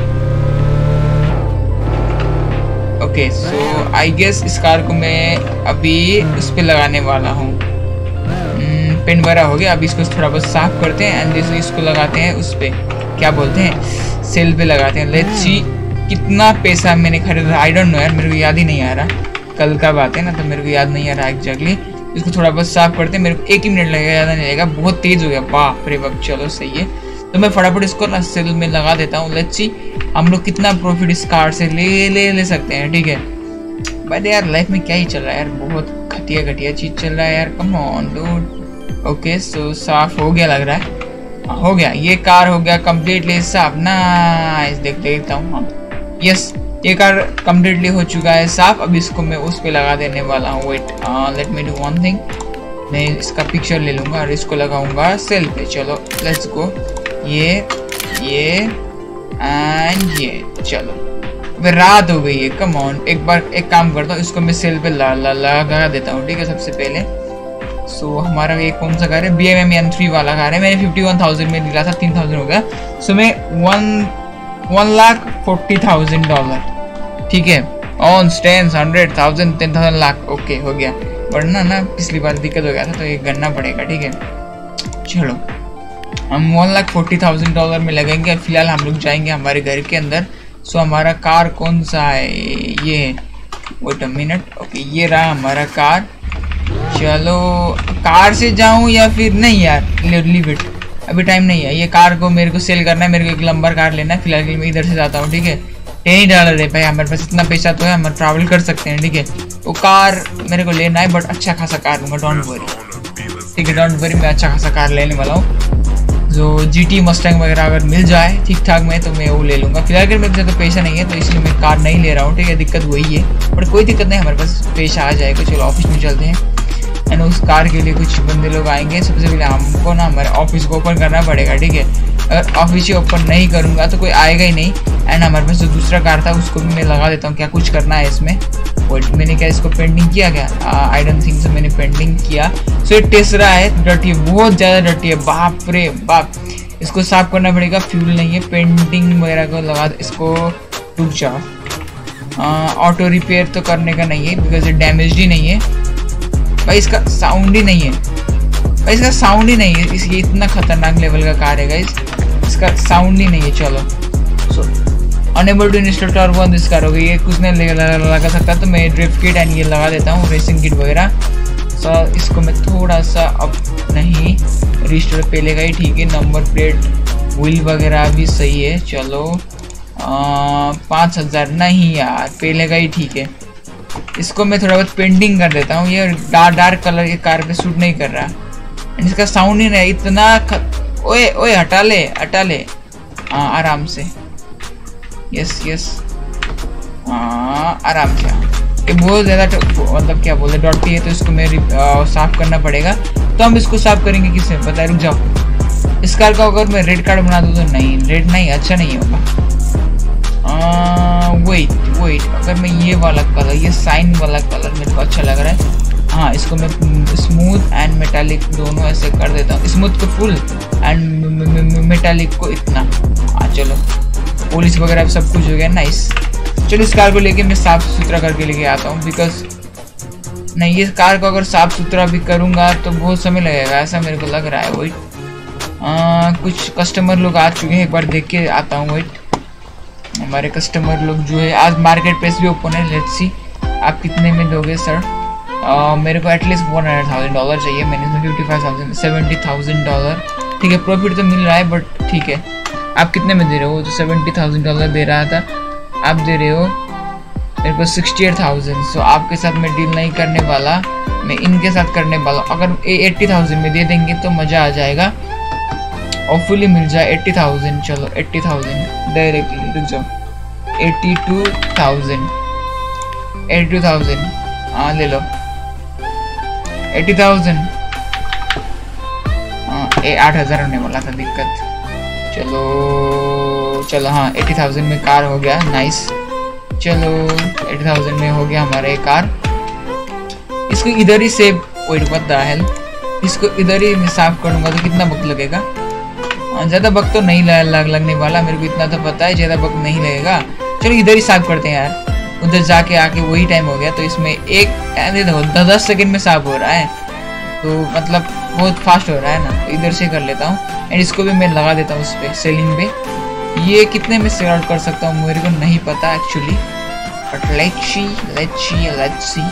[SPEAKER 1] ओके सो आई गेस इस कार को मैं अभी उस पर लगाने वाला हूँ। पेंट वगैरह हो गया, अभी इसको थोड़ा बहुत साफ करते हैं एंड इसको लगाते हैं उस पर, क्या बोलते हैं, सेल पे लगाते हैं। लेट्स सी कितना पैसा मैंने खरीदा, आई डोंट नो यार, मेरे को याद ही नहीं आ रहा। कल का बात है ना, तो मेरे को याद नहीं आ रहा एग्जैक्टली। इसको थोड़ा बहुत साफ करते हैं, मेरे को एक ही मिनट लगेगा, ज़्यादा नहीं लगेगा। बहुत तेज़ हो गया, बाप रे बाप। चलो सही है, तो मैं फटाफट इसको ना सेल में लगा देता हूँ। लेट्स सी हम लोग कितना प्रॉफिट इस कार से ले ले ले सकते हैं, ठीक है। बट यार लाइफ में क्या ही चल रहा है यार, बहुत घटिया घटिया चीज़ चल रहा है यार, come on dude. Okay so साफ हो गया लग रहा है, हो गया। ये कार हो गया कम्प्लीटली साफ, नाइस। देख देखता हूँ, हाँ यस ये कार कम्प्लीटली हो चुका है साफ। अब इसको मैं उस पे लगा देने वाला हूँ। Wait let me do one thing, मैं इसका पिक्चर ले लूँगा और इसको लगाऊंगा सेल पे। चलो लेट्स गो। ये ये एंड ये, चलो वे रात हो गई है, कम ऑन। एक बार एक काम करता हूँ, इसको मैं सेल पे ला, ला, लगा देता हूँ, ठीक है। सबसे पहले सो so, हमारा ये कौन सा कार है, B M M N three वाला कार है। मैंने फिफ्टी वन थाउजेंड में दिला था, तीन थाउजेंड हो गया। सो so, मैं one one lakh forty thousand dollar, ठीक है। On tens hundred thousand ten thousand lakh, okay हो गया। वरना ना पिछली बार दिक्कत हो गया था, तो ये करना पड़ेगा, ठीक है। चलो हम one lakh forty thousand dollar में लगेंगे। फिलहाल हम लोग जाएंगे हमारे घर के अंदर। सो हमारा कार कौन सा है, ये है, वेट अ मिनट। ओके ये रहा हमारा कार। चलो कार से जाऊं या फिर नहीं यार, लीव इट, अभी टाइम नहीं है। ये कार को मेरे को सेल करना है, मेरे को एक लंबर कार लेना है। फिलहाल मैं इधर से जाता हूँ, ठीक है। टेन डॉलर है भाई, हमारे पास इतना पैसा तो है, हम ट्रैवल कर सकते हैं, ठीक है। वो कार मेरे को लेना है, बट अच्छा खासा कार लूँगा, डोंट वरी, ठीक है। डोंट वरी, मैं अच्छा खासा कार लेने वाला हूँ। जो जीटी मस्टैंग वगैरह अगर मिल जाए ठीक ठाक में तो मैं वो ले लूँगा। फिलहाल अगर मेरे पास तो पैसा नहीं है तो इसलिए मैं कार नहीं ले रहा हूँ, ठीक है। दिक्कत वही है, बट कोई दिक्कत नहीं, हमारे पास पैसा आ जाएगा। चलो ऑफिस में चलते हैं एंड उस कार के लिए कुछ बंदे लोग आएंगे। सबसे पहले हमको ना हमारे ऑफिस को ओपन करना पड़ेगा, ठीक है। अगर ऑफिस ही ओपन नहीं करूँगा तो कोई आएगा ही नहीं। एंड हमारे पास जो दूसरा कार था उसको भी मैं लगा देता हूँ। क्या कुछ करना है इसमें, मैंने क्या इसको पेंटिंग किया क्या? आई डोंट थिंक सो मैंने पेंटिंग किया। सो ये टेस्ला है, डर्टी है, बहुत ज़्यादा डर्टी है, बाप रे बाप। इसको साफ करना पड़ेगा, फ्यूल नहीं है, पेंटिंग वगैरह को लगा इसको। रुक जाओ, ऑटो रिपेयर तो करने का नहीं है बिकॉज ये डैमेज ही नहीं है भाई। इसका साउंड ही नहीं है भाई, इसका साउंड ही नहीं है। इसलिए इतना खतरनाक लेवल का कार है गाइस, इसका साउंड ही नहीं है। चलो so unable to install turbo on this car हो गई, ये कुछ नहीं लगा, लगा सकता तो मैं ड्रिफ्ट किट एंड ये लगा देता हूँ, रेसिंग किट वगैरह। सो इसको मैं थोड़ा सा अब नहीं रिस्टोर पहले का ही ठीक है। नंबर प्लेट व्हील वगैरह भी सही है। चलो पाँच हज़ार नहीं यार, पहले का ही ठीक है। इसको मैं थोड़ा बहुत पेंटिंग कर देता हूँ। ये डार्क डार्क कलर ये कार पे सूट नहीं कर रहा। इसका साउंड ही नहीं इतना ख... ओए ओए हटा ले हटा ले, हाँ आराम से, यस यस, हाँ आराम से। ये बहुत ज़्यादा मतलब क्या बोलते डॉटी है तो इसको मैं साफ करना पड़ेगा। तो हम इसको साफ करेंगे किससे पता है? रुक जाओ, इस कार का अगर मैं रेड कार्ड बना दूँ तो नहीं, रेड नहीं, अच्छा नहीं होगा। वेट वेट, अगर मैं ये वाला कलर, ये साइन वाला कलर मेरे को अच्छा लग रहा है। हाँ, इसको मैं स्मूथ एंड मेटालिक दोनों ऐसे कर देता हूँ। स्मूथ को फुल एंड मेटालिक को इतना। हाँ चलो, पुलिस वगैरह सब कुछ हो गया, नाइस। चलो इस कार को लेके मैं साफ सुथरा करके लेके आता हूँ बिकॉज नहीं, ये कार को अगर साफ सुथरा भी करूँगा तो बहुत समय लगेगा, ऐसा मेरे को लग रहा है। वेट, कुछ कस्टमर लोग आ चुके हैं, एक बार देख के आता हूँ। वेट, हमारे कस्टमर लोग जो है, आज मार्केट प्लेस भी ओपन है। लेट्स सी आप कितने में दोगे सर? uh, मेरे को at least one hundred thousand dollar चाहिए। मैंने इसमें fifty five thousand seventy thousand dollar, ठीक है। प्रॉफिट तो मिल रहा है बट ठीक है। आप कितने में दे रहे हो? जो सेवेंटी थाउजेंड डॉलर दे रहा था आप दे रहे हो मेरे को सिक्सटी एट थाउजेंड। सो आपके साथ मैं डील नहीं करने वाला, मैं इनके साथ करने वाला। अगर एट्टी थाउजेंड में दे देंगे तो मज़ा आ जाएगा, ऑफुली मिल जाए एट्टी थाउजेंड। चलो एट्टी थाउजेंड डायरेक्टली, रुक जाओ, eighty two thousand, eighty two thousand, हाँ ले लो एट्टी थाउजेंड। हाँ, ए आठ हज़ार होने वाला था दिक्कत। चलो चलो, हाँ एट्टी थाउजेंड में कार हो गया, नाइस। चलो एट्टी थाउजेंड में हो गया हमारा ये कार। इसको इधर ही से वेट व्हाट द हेल, इसको इधर ही मैं साफ करूँगा तो कितना वक्त लगेगा? ज़्यादा वक्त तो नहीं लग लगने वाला, मेरे को इतना तो पता है, ज़्यादा वक्त नहीं लगेगा। चलो इधर ही साफ करते हैं यार, उधर जाके आके वही टाइम हो गया। तो इसमें एक देखो दस दस सेकेंड में साफ हो रहा है, तो मतलब बहुत फास्ट हो रहा है ना। तो इधर से कर लेता हूँ एंड इसको भी मैं लगा देता हूँ उस पर सेलिंग पे। ये कितने में सेल आउट कर सकता हूँ मेरे को नहीं पता actually, but let's see let's see let's see.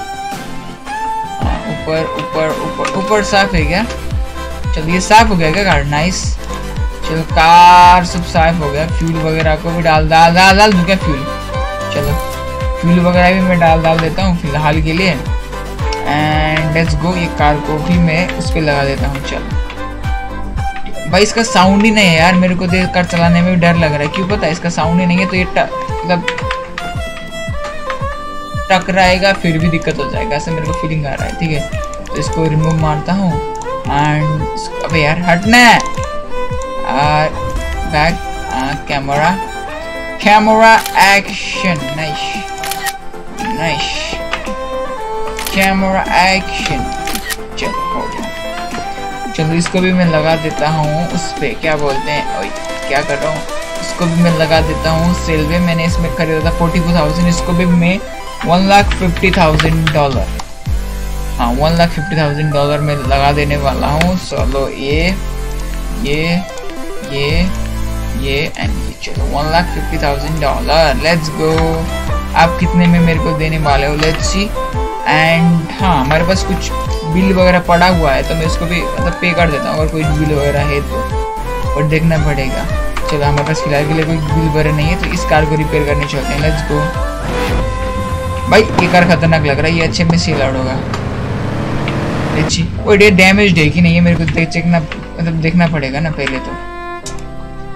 [SPEAKER 1] ऊपर ऊपर ऊपर ऊपर साफ है क्या? चलो ये साफ हो गया क्या कार? नाइस। चलो कार सब साफ हो गया। फ्यूल वगैरह को भी डाल डाल डाल डाल दूँ क्या फ्यूल? चलो फ्यूल वगैरह भी मैं डाल डाल देता हूँ फिलहाल के लिए एंड लेट्स गो। ये कार को भी मैं उस पर लगा देता हूँ। चलो भाई, इसका साउंड ही नहीं है यार, मेरे को देख कर चलाने में भी डर लग रहा है। क्यों पता है? इसका साउंड ही नहीं है तो ये मतलब टकराएगा फिर भी दिक्कत हो जाएगा, ऐसा मेरे को फीलिंग आ रहा है, ठीक है। तो इसको रिमूव मारता हूँ एंड अबे यार हटना है। Back camera camera action, nice nice, camera action. चलो हो गया। चलो इसको भी मैं लगा देता हूँ उस पर, क्या बोलते हैं, ओए क्या कर रहा हूँ, इसको भी मैं लगा देता हूँ सेल पे। मैंने इसमें खरीदा था फोर्टी टू थाउजेंड, इसको भी मैं one lakh fifty thousand dollar, हाँ one lakh fifty thousand dollar में लगा देने वाला हूँ। चलो ये ये ये ये एंड ये, चलो one lakh fifty thousand dollar, let's go. आप कितने में मेरे को देने वाले हो? Let's see. एंड हाँ, हमारे पास कुछ बिल वगैरह पड़ा हुआ है तो मैं इसको भी मतलब पे कर देता हूँ अगर कोई बिल वगैरह है तो, और देखना पड़ेगा। चलो हमारे पास फिलहाल के लिए कोई बिल वगैरह नहीं है तो इस कार को रिपेयर करने चलते हैं, लेट्स गो। भाई ये कार खतरनाक लग रहा है, ये अच्छे में सेल आउट होगा। अच्छी वो डे डैमेज है कि नहीं है मेरे को देखना मतलब देखना पड़ेगा ना पहले तो।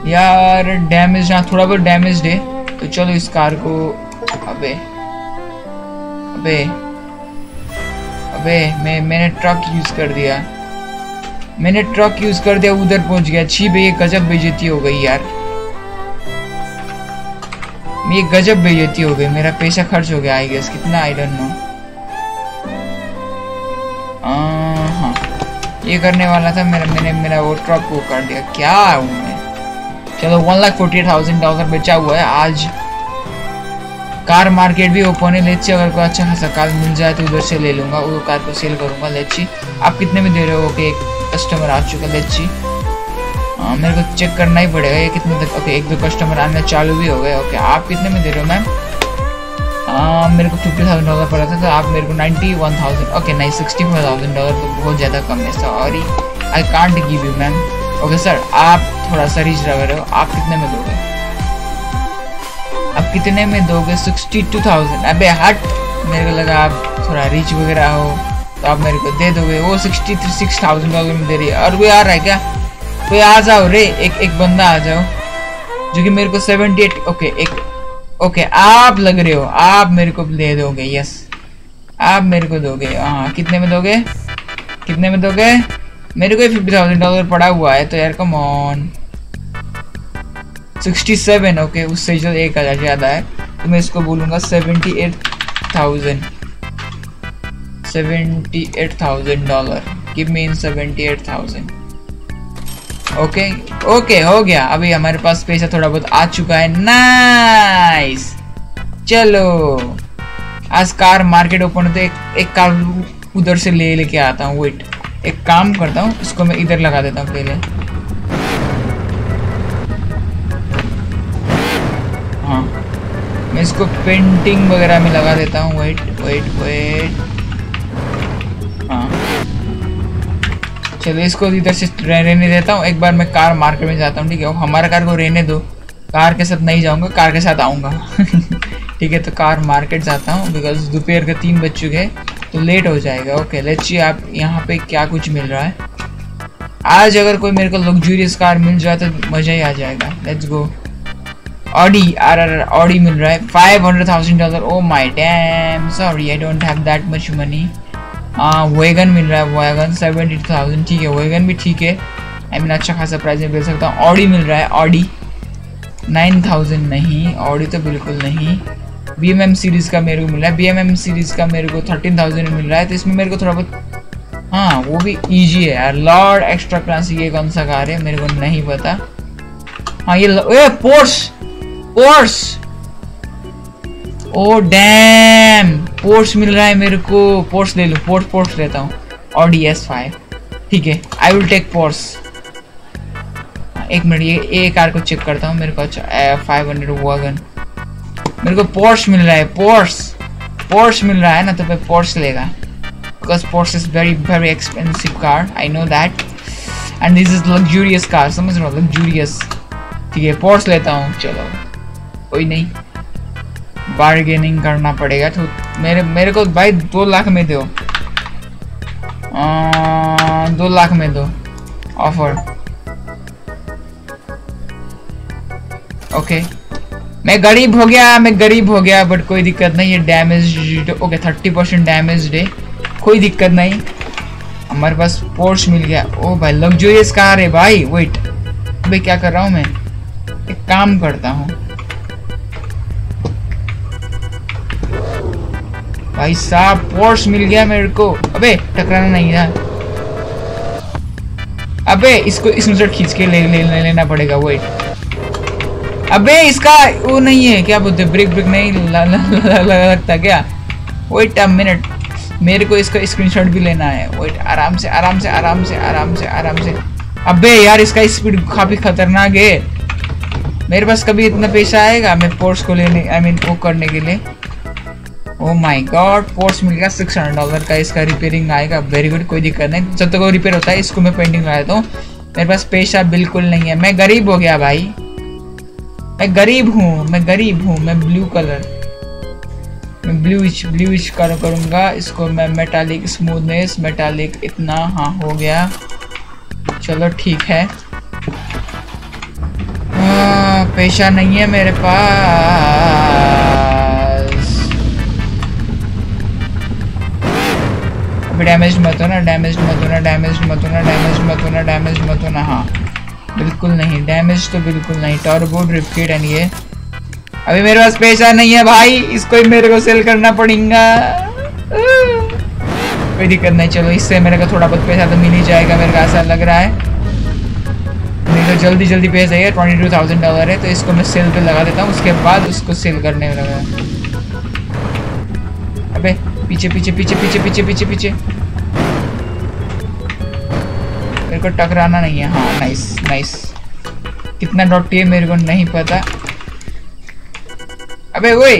[SPEAKER 1] यार डैमेज ना, थोड़ा बहुत डैमेज है तो चलो इस कार को। अबे अबे अबे मैं मैंने ट्रक यूज कर दिया, मैंने ट्रक यूज कर दिया, उधर पहुंच गया। छी भाई ये गजब बेइज्जती हो गई यार, ये गजब बेइज्जती हो गई, मेरा पैसा खर्च हो गया आई गेस, कितना आई डोंट नो। हाँ ये करने वाला था मेरा, मैंने मेरा वो ट्रक को कर दिया, क्या हूँ मैं। चलो one lakh forty eight thousand dollar बचा हुआ है। आज कार मार्केट भी ओपन है, लेट्स सी अगर कोई अच्छा खासा कार मिल जाए तो उधर से ले लूंगा, वो कार को सेल करूंगा। लेट्स सी आप कितने में दे रहे हो? ओके एक कस्टमर आ चुका, लेट्स सी मेरे को चेक करना ही पड़ेगा ये कितने तक। ओके एक दो कस्टमर आने चालू भी हो गए। ओके आप कितने में दे रहे हो मैम? मेरे को फिफ्टी थाउजेंड डॉलर पड़ा था तो आप मेरे को नाइन्टी वन थाउजेंड। ओके नहीं सिक्सटी फाइव थाउजेंड डॉलर तो बहुत ज़्यादा कम है, sorry I can't give you ma'am. Okay sir आप थोड़ा सा रीच रह रहे हो, आप कितने में दोगे? आप कितने में दोगे? Sixty two thousand. अबे हट, मेरे को लगा आप थोड़ा रिच वगैरह हो तो आप मेरे को दे दोगे। वो sixty three six thousand dollar में दे रही है। और कोई आ रहा है क्या? कोई आ जाओ रे, एक एक बंदा आ जाओ जो कि मेरे को सेवेंटी एट। ओके एक ओके आप लग रहे हो, आप मेरे को दे दोगे। यस आप मेरे को दोगे। हाँ कितने में दोगे? कितने में दोगे? मेरे को फिफ्टी थाउजेंड डॉलर पड़ा हुआ है तो यार come on. Sixty seven. Okay उससे जो एक हजार ज़्यादा है तो मैं इसको बोलूँगा seventy eight thousand. Seventy eight thousand dollar give me in seventy eight thousand. Okay okay हो गया, अभी हमारे पास पैसा थोड़ा बहुत आ चुका है। नाइस चलो आज कार मार्केट ओपन होते एक एक कार उधर से ले लेके आता हूँ। वेट एक काम करता हूँ, इसको मैं इधर लगा देता हूँ पहले। हाँ मैं इसको पेंटिंग वगैरह में लगा देता हूँ। वेट वेट वेट हाँ चलो इसको इधर से रहने देता हूँ। एक बार मैं कार मार्केट में जाता हूँ, ठीक है? हमारा कार को रहने दो, कार के साथ नहीं जाऊँगा, कार के साथ आऊँगा। ठीक है तो कार मार्केट जाता हूँ बिकॉज दोपहर के तीन बज चुके तो लेट हो जाएगा। ओके लेट्स सी आप यहाँ पे क्या कुछ मिल रहा है आज। अगर कोई मेरे को लग्जूरियस कार मिल जाए तो मज़ा ही आ जाएगा। Let's go. Audi R R Audi मिल रहा है five hundred thousand dollar. Oh my damn sorry I don't have that much money. हाँ वैगन मिल रहा है, वैगन सेवेंटी थाउजेंड। ठीक है वैगन भी ठीक है, आई मीन अच्छा खासा प्राइस में बेच सकता हूँ। ऑडी मिल रहा है, ऑडी नाइन थाउजेंड नहीं, ऑडी तो बिल्कुल नहीं। बी एम एम सीरीज़ का मेरे को मिल रहा है, बी एम एम सीरीज़ का मेरे को थर्टीन थाउजेंड मिल रहा है तो इसमें मेरे को थोड़ा बहुत हाँ वो भी ईजी है यार। लॉर्ड एक्स्ट्रा क्लासिक ये कौन सा कार है मेरे को नहीं पता। हाँ ये a Porsche Porsche oh damn Porsche मिल रहा है मेरे को। पोर्स ले लो, पोर्स पोर्स लेता हूँ। ऑडी एस फाइव ठीक है आई विल टेक पोर्स। एक मिनट ये ए कार को चेक करता हूँ मेरे को। अच्छा फाइव हंड्रेड वैगन मेरे को पोर्स मिल रहा है। पोर्स पोर्स मिल रहा है ना तो मैं पोर्स लेगा because Porsche is very very expensive car, I know that and this is luxurious car, समझ रहा हूँ लग्जूरियस। ठीक है पोर्स लेता हूँ। चलो कोई नहीं बार्गेनिंग करना पड़ेगा तो मेरे मेरे को भाई दो लाख में दो, आ, दो लाख में दो ऑफर। ओके मैं गरीब हो गया, मैं गरीब हो गया बट कोई दिक्कत नहीं है। Damage okay thirty percent damage है, कोई दिक्कत नहीं। हमारे पास पोर्स मिल गया। ओ भाई लग्जूरियस कार है भाई। वेट भाई क्या कर रहा हूँ मैं, एक काम करता हूँ भाई साहब पोर्स मिल गया मेरे को। अबे टकराना नहीं था। अबे इसको इसमें से खींच के ले, ले, ले लेना पड़ेगा। वेट अबे इसका वो नहीं है क्या बोलते ब्रेक ब्रेक नहीं लगता क्या? वेट अ मिनट मेरे को इसका स्क्रीनशॉट भी लेना है। वेट आराम से आराम से आराम से आराम से आराम से। अबे यार इसका स्पीड काफी खतरनाक है, मेरे पास कभी इतना पैसा आएगा मैं पोर्स को लेने आई मीन वो करने के लिए। ओ माय गॉड पोर्स मिल गया सिक्स हंड्रेड डॉलर का। इसका रिपेयरिंग आएगा, वेरी गुड कोई दिक्कत नहीं। जब तक वो रिपेयर होता है इसको मैं पेंटिंग लगा देता हूँ। मेरे पास पैसा बिल्कुल नहीं है, मैं गरीब हो गया भाई, मैं गरीब हूँ मैं गरीब हूँ। मैं ब्लू कलर मैं ब्लूइश ब्लूइश कर करूँगा इसको मैं। मेटालिक स्मूथनेस मेटालिक इतना हाँ हो गया, चलो ठीक है। पैसा नहीं है मेरे पास। अभी डैमेज मत हो ना, डैमेज मत हो ना, डैमेज मत हो ना, डैमेज मत हो ना, डैमेज मत हो ना। हाँ बिल्कुल नहीं, डैमेज तो बिल्कुल नहीं। टर्बो ड्रिफ्ट किट एंड ये अभी मेरे पास पैसा नहीं है भाई, इसको ही मेरे को सेल करना पड़ेगा। कोई दिक्कत नहीं, चलो इससे मेरे को थोड़ा बहुत पैसा तो मिल ही जाएगा, मेरे को ऐसा लग रहा है। मेरे को जल्दी जल्दी पैसा है, ट्वेंटी टू थाउजेंड डॉलर है, तो इसको मैं सेल पे लगा देता हूँ, उसके बाद उसको सेल करने में लगा। अबे पीछे पीछे पीछे पीछे पीछे पीछे पीछे मेरे को टकराना नहीं है। हाँ नाइस नाइस। कितना डॉटी है मेरे को नहीं पता। अबे वही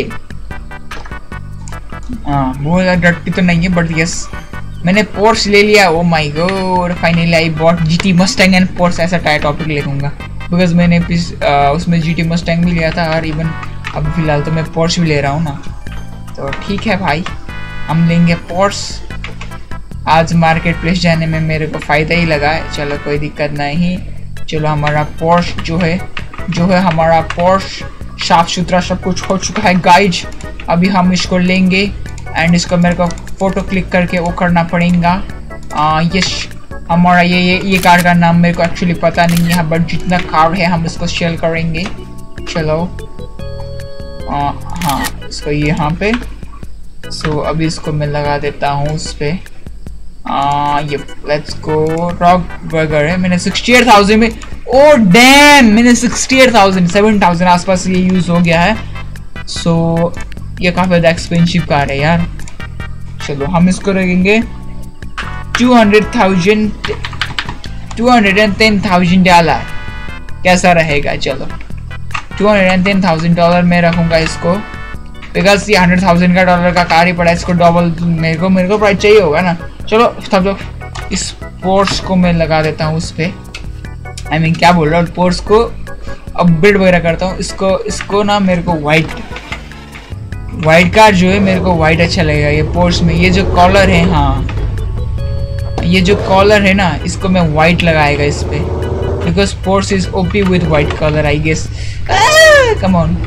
[SPEAKER 1] हाँ बहुत ज़्यादा डॉटी तो नहीं है, बट यस मैंने पोर्श ले लिया। Oh my god, finally I bought GT Mustang and Porsche. ऐसा टाइप टॉपिक लिखूंगा बिकॉज मैंने पिस, आ, उसमें जीटी मस्टैंग भी लिया था, और इवन अब फिलहाल तो मैं पोर्श भी ले रहा हूँ ना। तो ठीक है भाई, हम लेंगे पोर्श। आज मार्केट प्लेस जाने में मेरे को फ़ायदा ही लगा है। चलो कोई दिक्कत नहीं। चलो हमारा पोर्श जो है जो है हमारा पोर्श साफ सुथरा सब कुछ हो चुका है गाइज। अभी हम इसको लेंगे एंड इसको मेरे को फोटो क्लिक करके वो करना पड़ेगा। यस हमारा ये ये ये कार का नाम मेरे को एक्चुअली पता नहीं है, बट जितना कार है हम इसको सेल करेंगे। चलो आ, हाँ इसको यहाँ पे। सो so, अभी इसको मैं लगा देता हूँ उस पर। ये लेट्स गो। रॉक बर्गर है, मैंने सिक्सटी एट थाउजेंड में, ओ डैम मैंने sixty eight thousand seven thousand आसपास ये यूज़ हो गया है। सो so, ये काफ़ी ज़्यादा एक्सपेंसिव कार है यार। चलो हम इसको रखेंगे two hundred thousand two hundred and ten thousand dollar. कैसा रहेगा? चलो two hundred and ten thousand dollar में रखूँगा इसको, बिकॉज ये हंड्रेड थाउजेंड का डॉलर का कार ही पड़ा है। इसको डबल मेरे को मेरे को प्राइस चाहिए होगा ना। चलो तब तो इस पोर्स को मैं लगा देता हूँ उस पर। आई मीन क्या बोल रहा हूँ, पोर्स को अपग्रेड वगैरह करता हूँ। इसको इसको ना मेरे को वाइट वाइट कार जो है मेरे को वाइट अच्छा लगेगा ये पोर्स में। ये जो कॉलर है, हाँ ये जो कॉलर है ना, इसको मैं वाइट लगाएगा इस पे, because Porsche is OP with white colour I guess. Come on,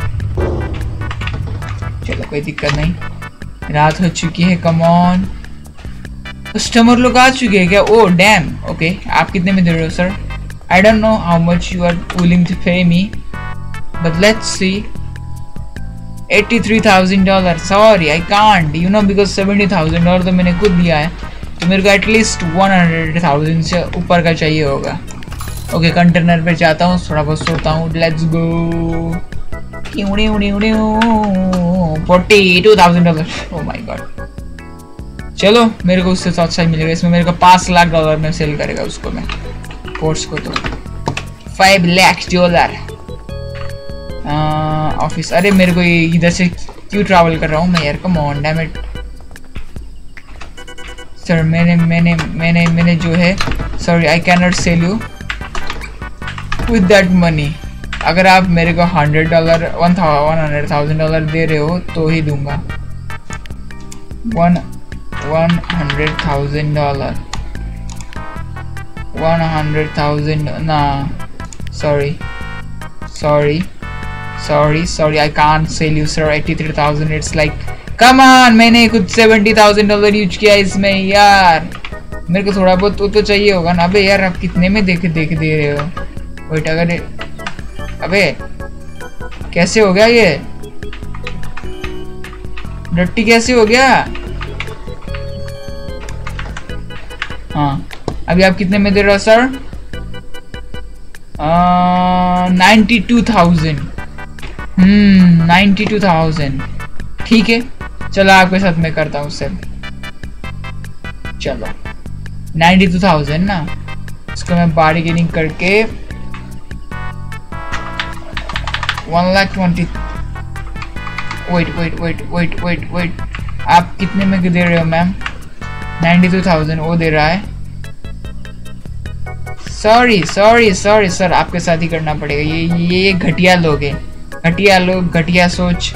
[SPEAKER 1] चलो कोई दिक्कत नहीं। रात हो चुकी है, कम ऑन। कस्टमर लोग आ चुके हैं क्या? Oh damn, okay. आप कितने में दे रहे हो sir? I don't know how much you are willing to pay me, but let's see. Eighty three thousand dollar, sorry I can't, you know, because seventy thousand dollar तो मैंने खुद दिया है, तो मेरे को एटलीस्ट वन हंड्रेड थाउजेंड से ऊपर का चाहिए होगा। ओके कंटेनर पे जाता हूँ, थोड़ा बहुत सोता हूँ। Let's go. Forty two thousand dollar, oh my god. चलो मेरे को उससे तो अच्छा ही मिलेगा। इसमें मेरे को पाँच लाख डॉलर में सेल करेगा उसको मैं, कोर्स को तो फाइव लाख डॉलर। ऑफिस, अरे मेरे को ये इधर से क्यों ट्रैवल कर रहा हूँ मैं यार, come on damn it. Sir मैंने मैंने मैंने मैंने जो है, sorry I can not sell you with that money. अगर आप मेरे को hundred dollar one one hundred thousand dollar दे रहे हो तो ही दूंगा। One one hundred thousand dollar one hundred thousand ना, sorry sorry sorry sorry I can't sell you sir. Eighty three thousand, it's like come on, मैंने खुद seventy thousand dollar use किया इसमें यार, मेरे को थोड़ा बहुत तो, तो चाहिए होगा ना। अबे यार आप कितने में देख देख दे रहे हो? वेट, अगर अबे कैसे हो गया ये? डट्टी कैसे हो गया? हाँ अभी आप कितने में दे रहे हो sir? Ninety two thousand. Hmm ninety two thousand, ठीक है चलो आपके साथ मैं करता हूँ सेल। चलो नाइन्टी टू थाउजेंड ना, इसको मैं बार्गेनिंग करके one lakh twenty. Wait wait wait wait wait wait आप कितने में दे रहे हो मैम? नाइन्टी टू थाउजेंड वो दे रहा है। सॉरी सॉरी सॉरी सर, आपके साथ ही करना पड़ेगा। ये ये घटिया लोग हैं, घटिया लोग, घटिया सोच।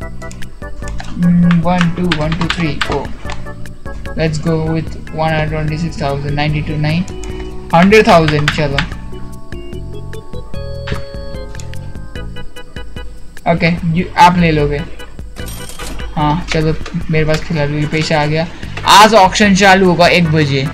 [SPEAKER 1] One two one two three oh let's go with one hundred twenty six thousand ninety two nine hundred thousand. चलो ओके आप ले लोगे। हाँ चलो मेरे पास फिलहाल पैसा आ गया। आज ऑक्शन चालू होगा एक बजे,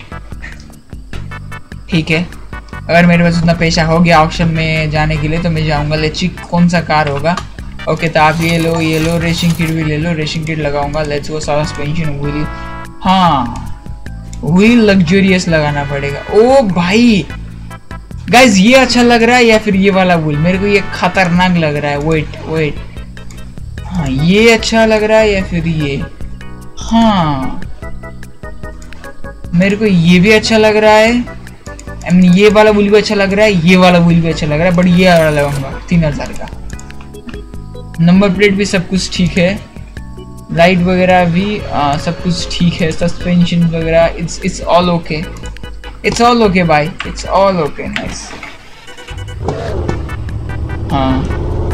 [SPEAKER 1] ठीक है। अगर मेरे पास उतना पैसा हो गया ऑक्शन में जाने के लिए तो मैं जाऊंगा। लेट्स सी कौन सा कार होगा। ओके तो आप ये लो ये लो, रेसिंग किट भी ले लो, रेसिंग किट लगाऊंगा। Let's go. सस्पेंशन व्हील, हाँ व्हील लग्जरियस लगाना पड़ेगा। ओ भाई गाइज ये अच्छा लग रहा है या फिर ये वाला व्हील? मेरे को ये खतरनाक लग रहा है। वेट वेट, हाँ ये अच्छा लग रहा है या फिर ये? हाँ मेरे को ये भी अच्छा लग रहा है। आई मीन ये वाला व्हील भी अच्छा लग रहा है, ये वाला व्हील भी अच्छा लग रहा है, बट ये वाला लगाऊंगा तीन हजार का। नंबर प्लेट भी सब कुछ ठीक है, लाइट वगैरह भी आ, सब कुछ ठीक है, सस्पेंशन वगैरह it's it's all okay, it's all okay भाई, इट्स ऑल ओके, नाइस। हाँ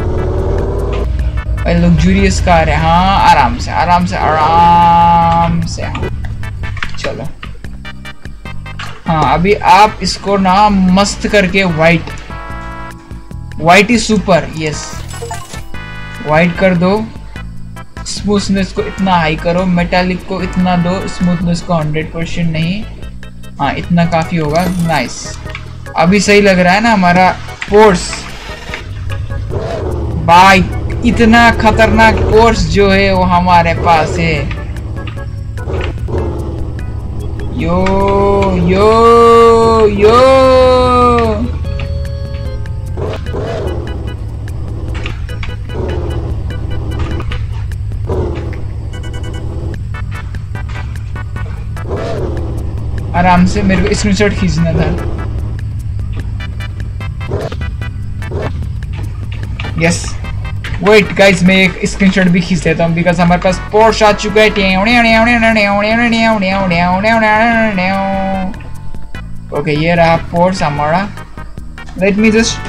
[SPEAKER 1] भाई लग्जूरियस कार है, हाँ आराम से आराम से आराम से। हाँ चलो, हाँ अभी आप इसको ना मस्त करके white, white is super, yes white कर दो। स्मूथनेस को इतना हाई करो, मेटालिक को इतना दो, स्मूथनेस को हंड्रेड परसेंट नहीं, हाँ इतना काफी होगा, नाइस। अभी सही लग रहा है ना हमारा पोर्स भाई, इतना खतरनाक पोर्स जो है वो हमारे पास है। यो यो यो आराम से, मेरे को स्क्रीनशॉट खींचना था। यस वेट गाइस, मैं एक स्क्रीनशॉट भी खींच लेता हूँ बिकॉज हमारे पास पोर्श आ चुका है। ओके ये रहा पोर्श हमारा। Let me just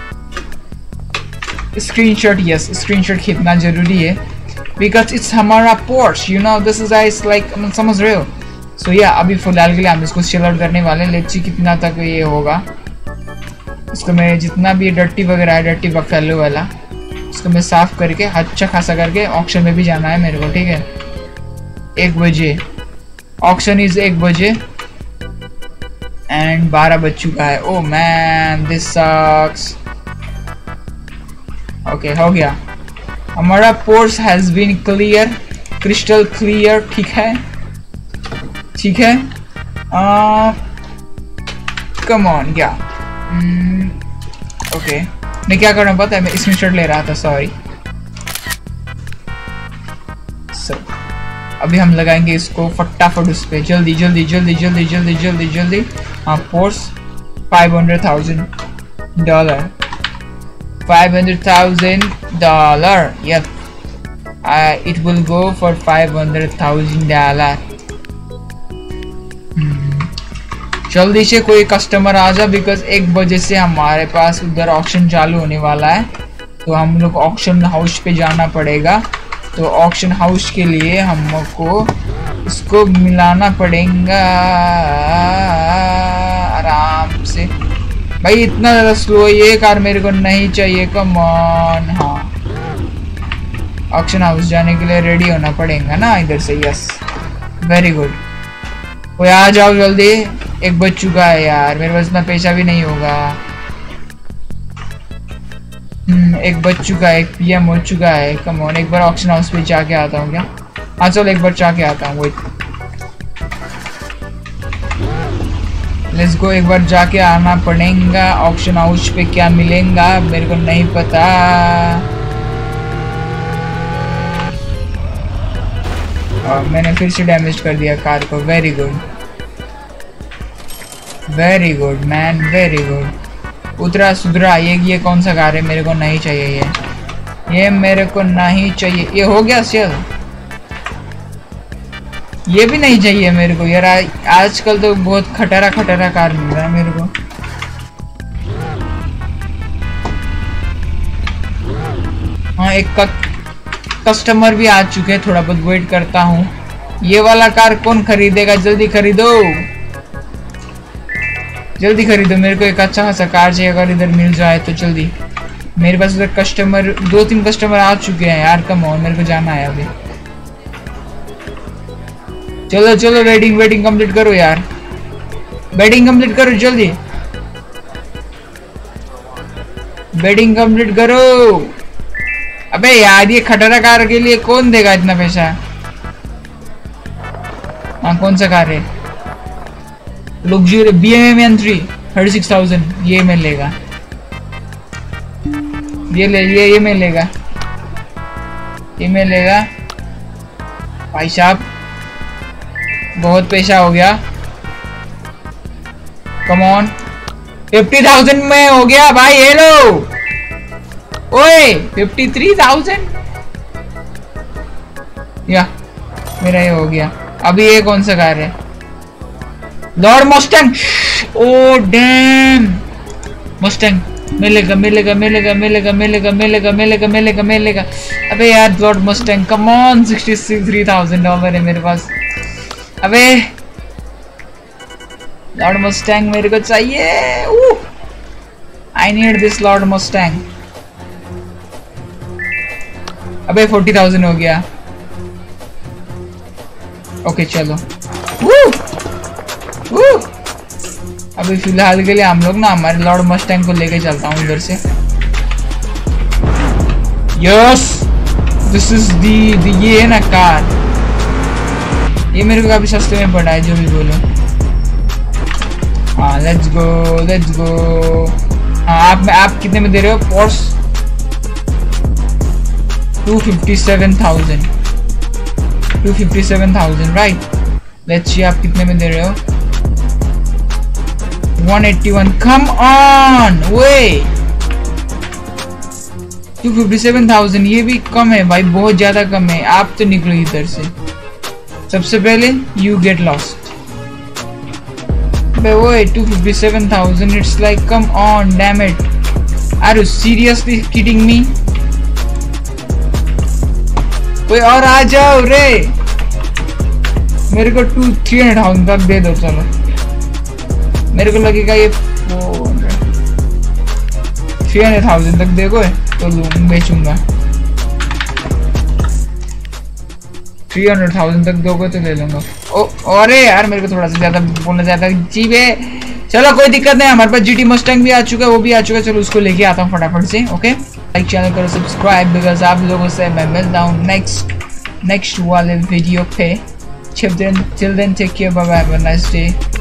[SPEAKER 1] screenshot, yes screenshot खींचना जरूरी है बिकॉज इट्स हमारा Porsche, you know this is ice like, समझ रहे हो। सो या अभी फिलहाल के लिए हम इसको चिल आउट करने वाले हैं। लेट्स सी कितना तक ये होगा। इसको मैं जितना भी डर्टी वगैरह है, डर्टी बफेलो वाला, इसको मैं साफ करके अच्छा खासा करके ऑक्शन में भी जाना है मेरे को, ठीक है। एक बजे ऑक्शन इज एक बजे एंड बारह बज चुका है। Oh man this sucks. Okay हो गया हमारा Porsche has been clear, crystal clear, ठीक है ठीक है। कम ऑन क्या, ओके मैं क्या कर रहा हूँ पता है, मैं स्क्रीनशॉट ले रहा था, सॉरी। so, अभी हम लगाएंगे इसको फटाफट उस पर, जल्दी जल्दी जल्दी जल्दी जल्दी जल्दी जल्दी। हाँ Porsche five hundred thousand dollar, five hundred thousand dollar, yup it will go for five hundred thousand dollar. जल्दी से कोई कस्टमर आ जा बिकॉज एक बजे से हमारे पास उधर ऑक्शन चालू होने वाला है, तो हम लोग ऑक्शन हाउस पे जाना पड़ेगा। तो ऑक्शन हाउस के लिए हमको इसको मिलाना पड़ेगा आराम से। भाई इतना ज़्यादा स्लो है ये कार, मेरे को नहीं चाहिए, कम ऑन। हाँ ऑक्शन हाउस जाने के लिए रेडी होना पड़ेगा ना इधर से, यस वेरी गुड। कोई आ जाओ जल्दी, एक बज चुका है यार, मेरे पास इतना पैसा भी नहीं होगा। हम्म एक बज चुका है, एक पीएम हो चुका है, कम ऑन। एक बार ऑक्शन हाउस पे जाके आता हूँ क्या? हाँ चलो एक बार जाके आता हूँ, वेट लेट्स गो। एक बार जाके आना पड़ेगा ऑक्शन हाउस पे, क्या मिलेगा मेरे को नहीं पता। और मैंने फिर से डैमेज कर दिया कार को, very good very good man very good. उतरा सुधरा, ये ये कौन सा कार है, मेरे को नहीं चाहिए ये ये मेरे को नहीं चाहिए। ये हो गया चल, ये भी नहीं चाहिए मेरे को यार। आजकल तो बहुत खटारा खटारा कार मिल रहा है मेरे को। हाँ एक कस्टमर भी आ चुके हैं, थोड़ा बहुत वेट करता हूँ। ये वाला कार कौन खरीदेगा, जल्दी खरीदो जल्दी खरीदो, मेरे को एक अच्छा खासा कार चाहिए, अगर इधर मिल जाए तो जल्दी मेरे पास उधर कस्टमर दो तीन कस्टमर आ चुके हैं यार। कम ऑन, मेरे को जाना है अभी। चलो चलो वेडिंग वेडिंग कंप्लीट करो यार, वेडिंग कंप्लीट करो जल्दी, वेडिंग कंप्लीट करो। अबे यार ये खटारा कार के लिए कौन देगा इतना पैसा? हाँ कौन सा कार है? Luxury B M M three thirty six thousand, ये मैं लेगा, ये ले ये ये मैं लेगा, ये मैं लेगा। भाई साहब बहुत पैसा हो गया। कम ऑन, फिफ्टी थाउजेंड में हो गया भाई। हेलो ओए, फिफ्टी थ्री थाउजेंड या मेरा ये हो गया। अभी ये कौन सा कार है? Lord Mustang. Oh damn, Mustang मिलेगा मिलेगा मिलेगा मिलेगा मिलेगा मिलेगा मिलेगा मिलेगा मिलेगा। अबे यार Lord Mustang, come on, sixty three thousand dollar है मेरे पास। अबे लॉर्ड मस्टैंग मेरे को चाहिए। I need this Lord Mustang. अबे फोर्टी थाउजेंड हो गया। ओके चलो। वू वू अभी फिलहाल के लिए हम लोग ना हमारे लॉर्ड मस्टैंग को लेके चलता हूँ इधर से। Yes this is the, the ये है ना कार, ये मेरे को काफी सस्ते में पड़ा है जो भी बोलो। हाँ लेट्स गो लेट्स गो। हाँ आप आप कितने में दे रहे हो? Porsche two fifty seven thousand, two fifty seven thousand right. Let's see आप कितने में दे रहे हो? One eighty one. Come on way, two fifty seven thousand, ये भी कम है भाई, बहुत ज्यादा कम है। आप तो निकलो इधर से सबसे पहले, यू गेट लॉस्ट। वो two fifty seven thousand, it's like come on damn it, are you seriously kidding me? कोई और आ जाओ रे, मेरे को टू थ्री हंड्रेड थाउजेंड तक दे दो। चलो मेरे को लगेगा ये थ्री हंड्रेड थाउजेंड तक देखो तो लूँ, बेचूंगा। थ्री हंड्रेड थाउजेंड तक दोगे तो ले लूंगा। ओ अरे यार मेरे को थोड़ा सा ज्यादा बोलना ज्यादा चीप है। चलो कोई दिक्कत नहीं, हमारे पास जीटी मस्टैंग भी आ चुका है, वो भी आ चुका है। चलो उसको लेके आता हूँ फटाफट से। ओके लाइक चैनल करो सब्सक्राइब, बिकॉज आप लोगों से मैं मिलता हूँ नेक्स्ट नेक्स्ट वाले वीडियो पे। Till then, till then, take care. Bye bye. Have a nice day.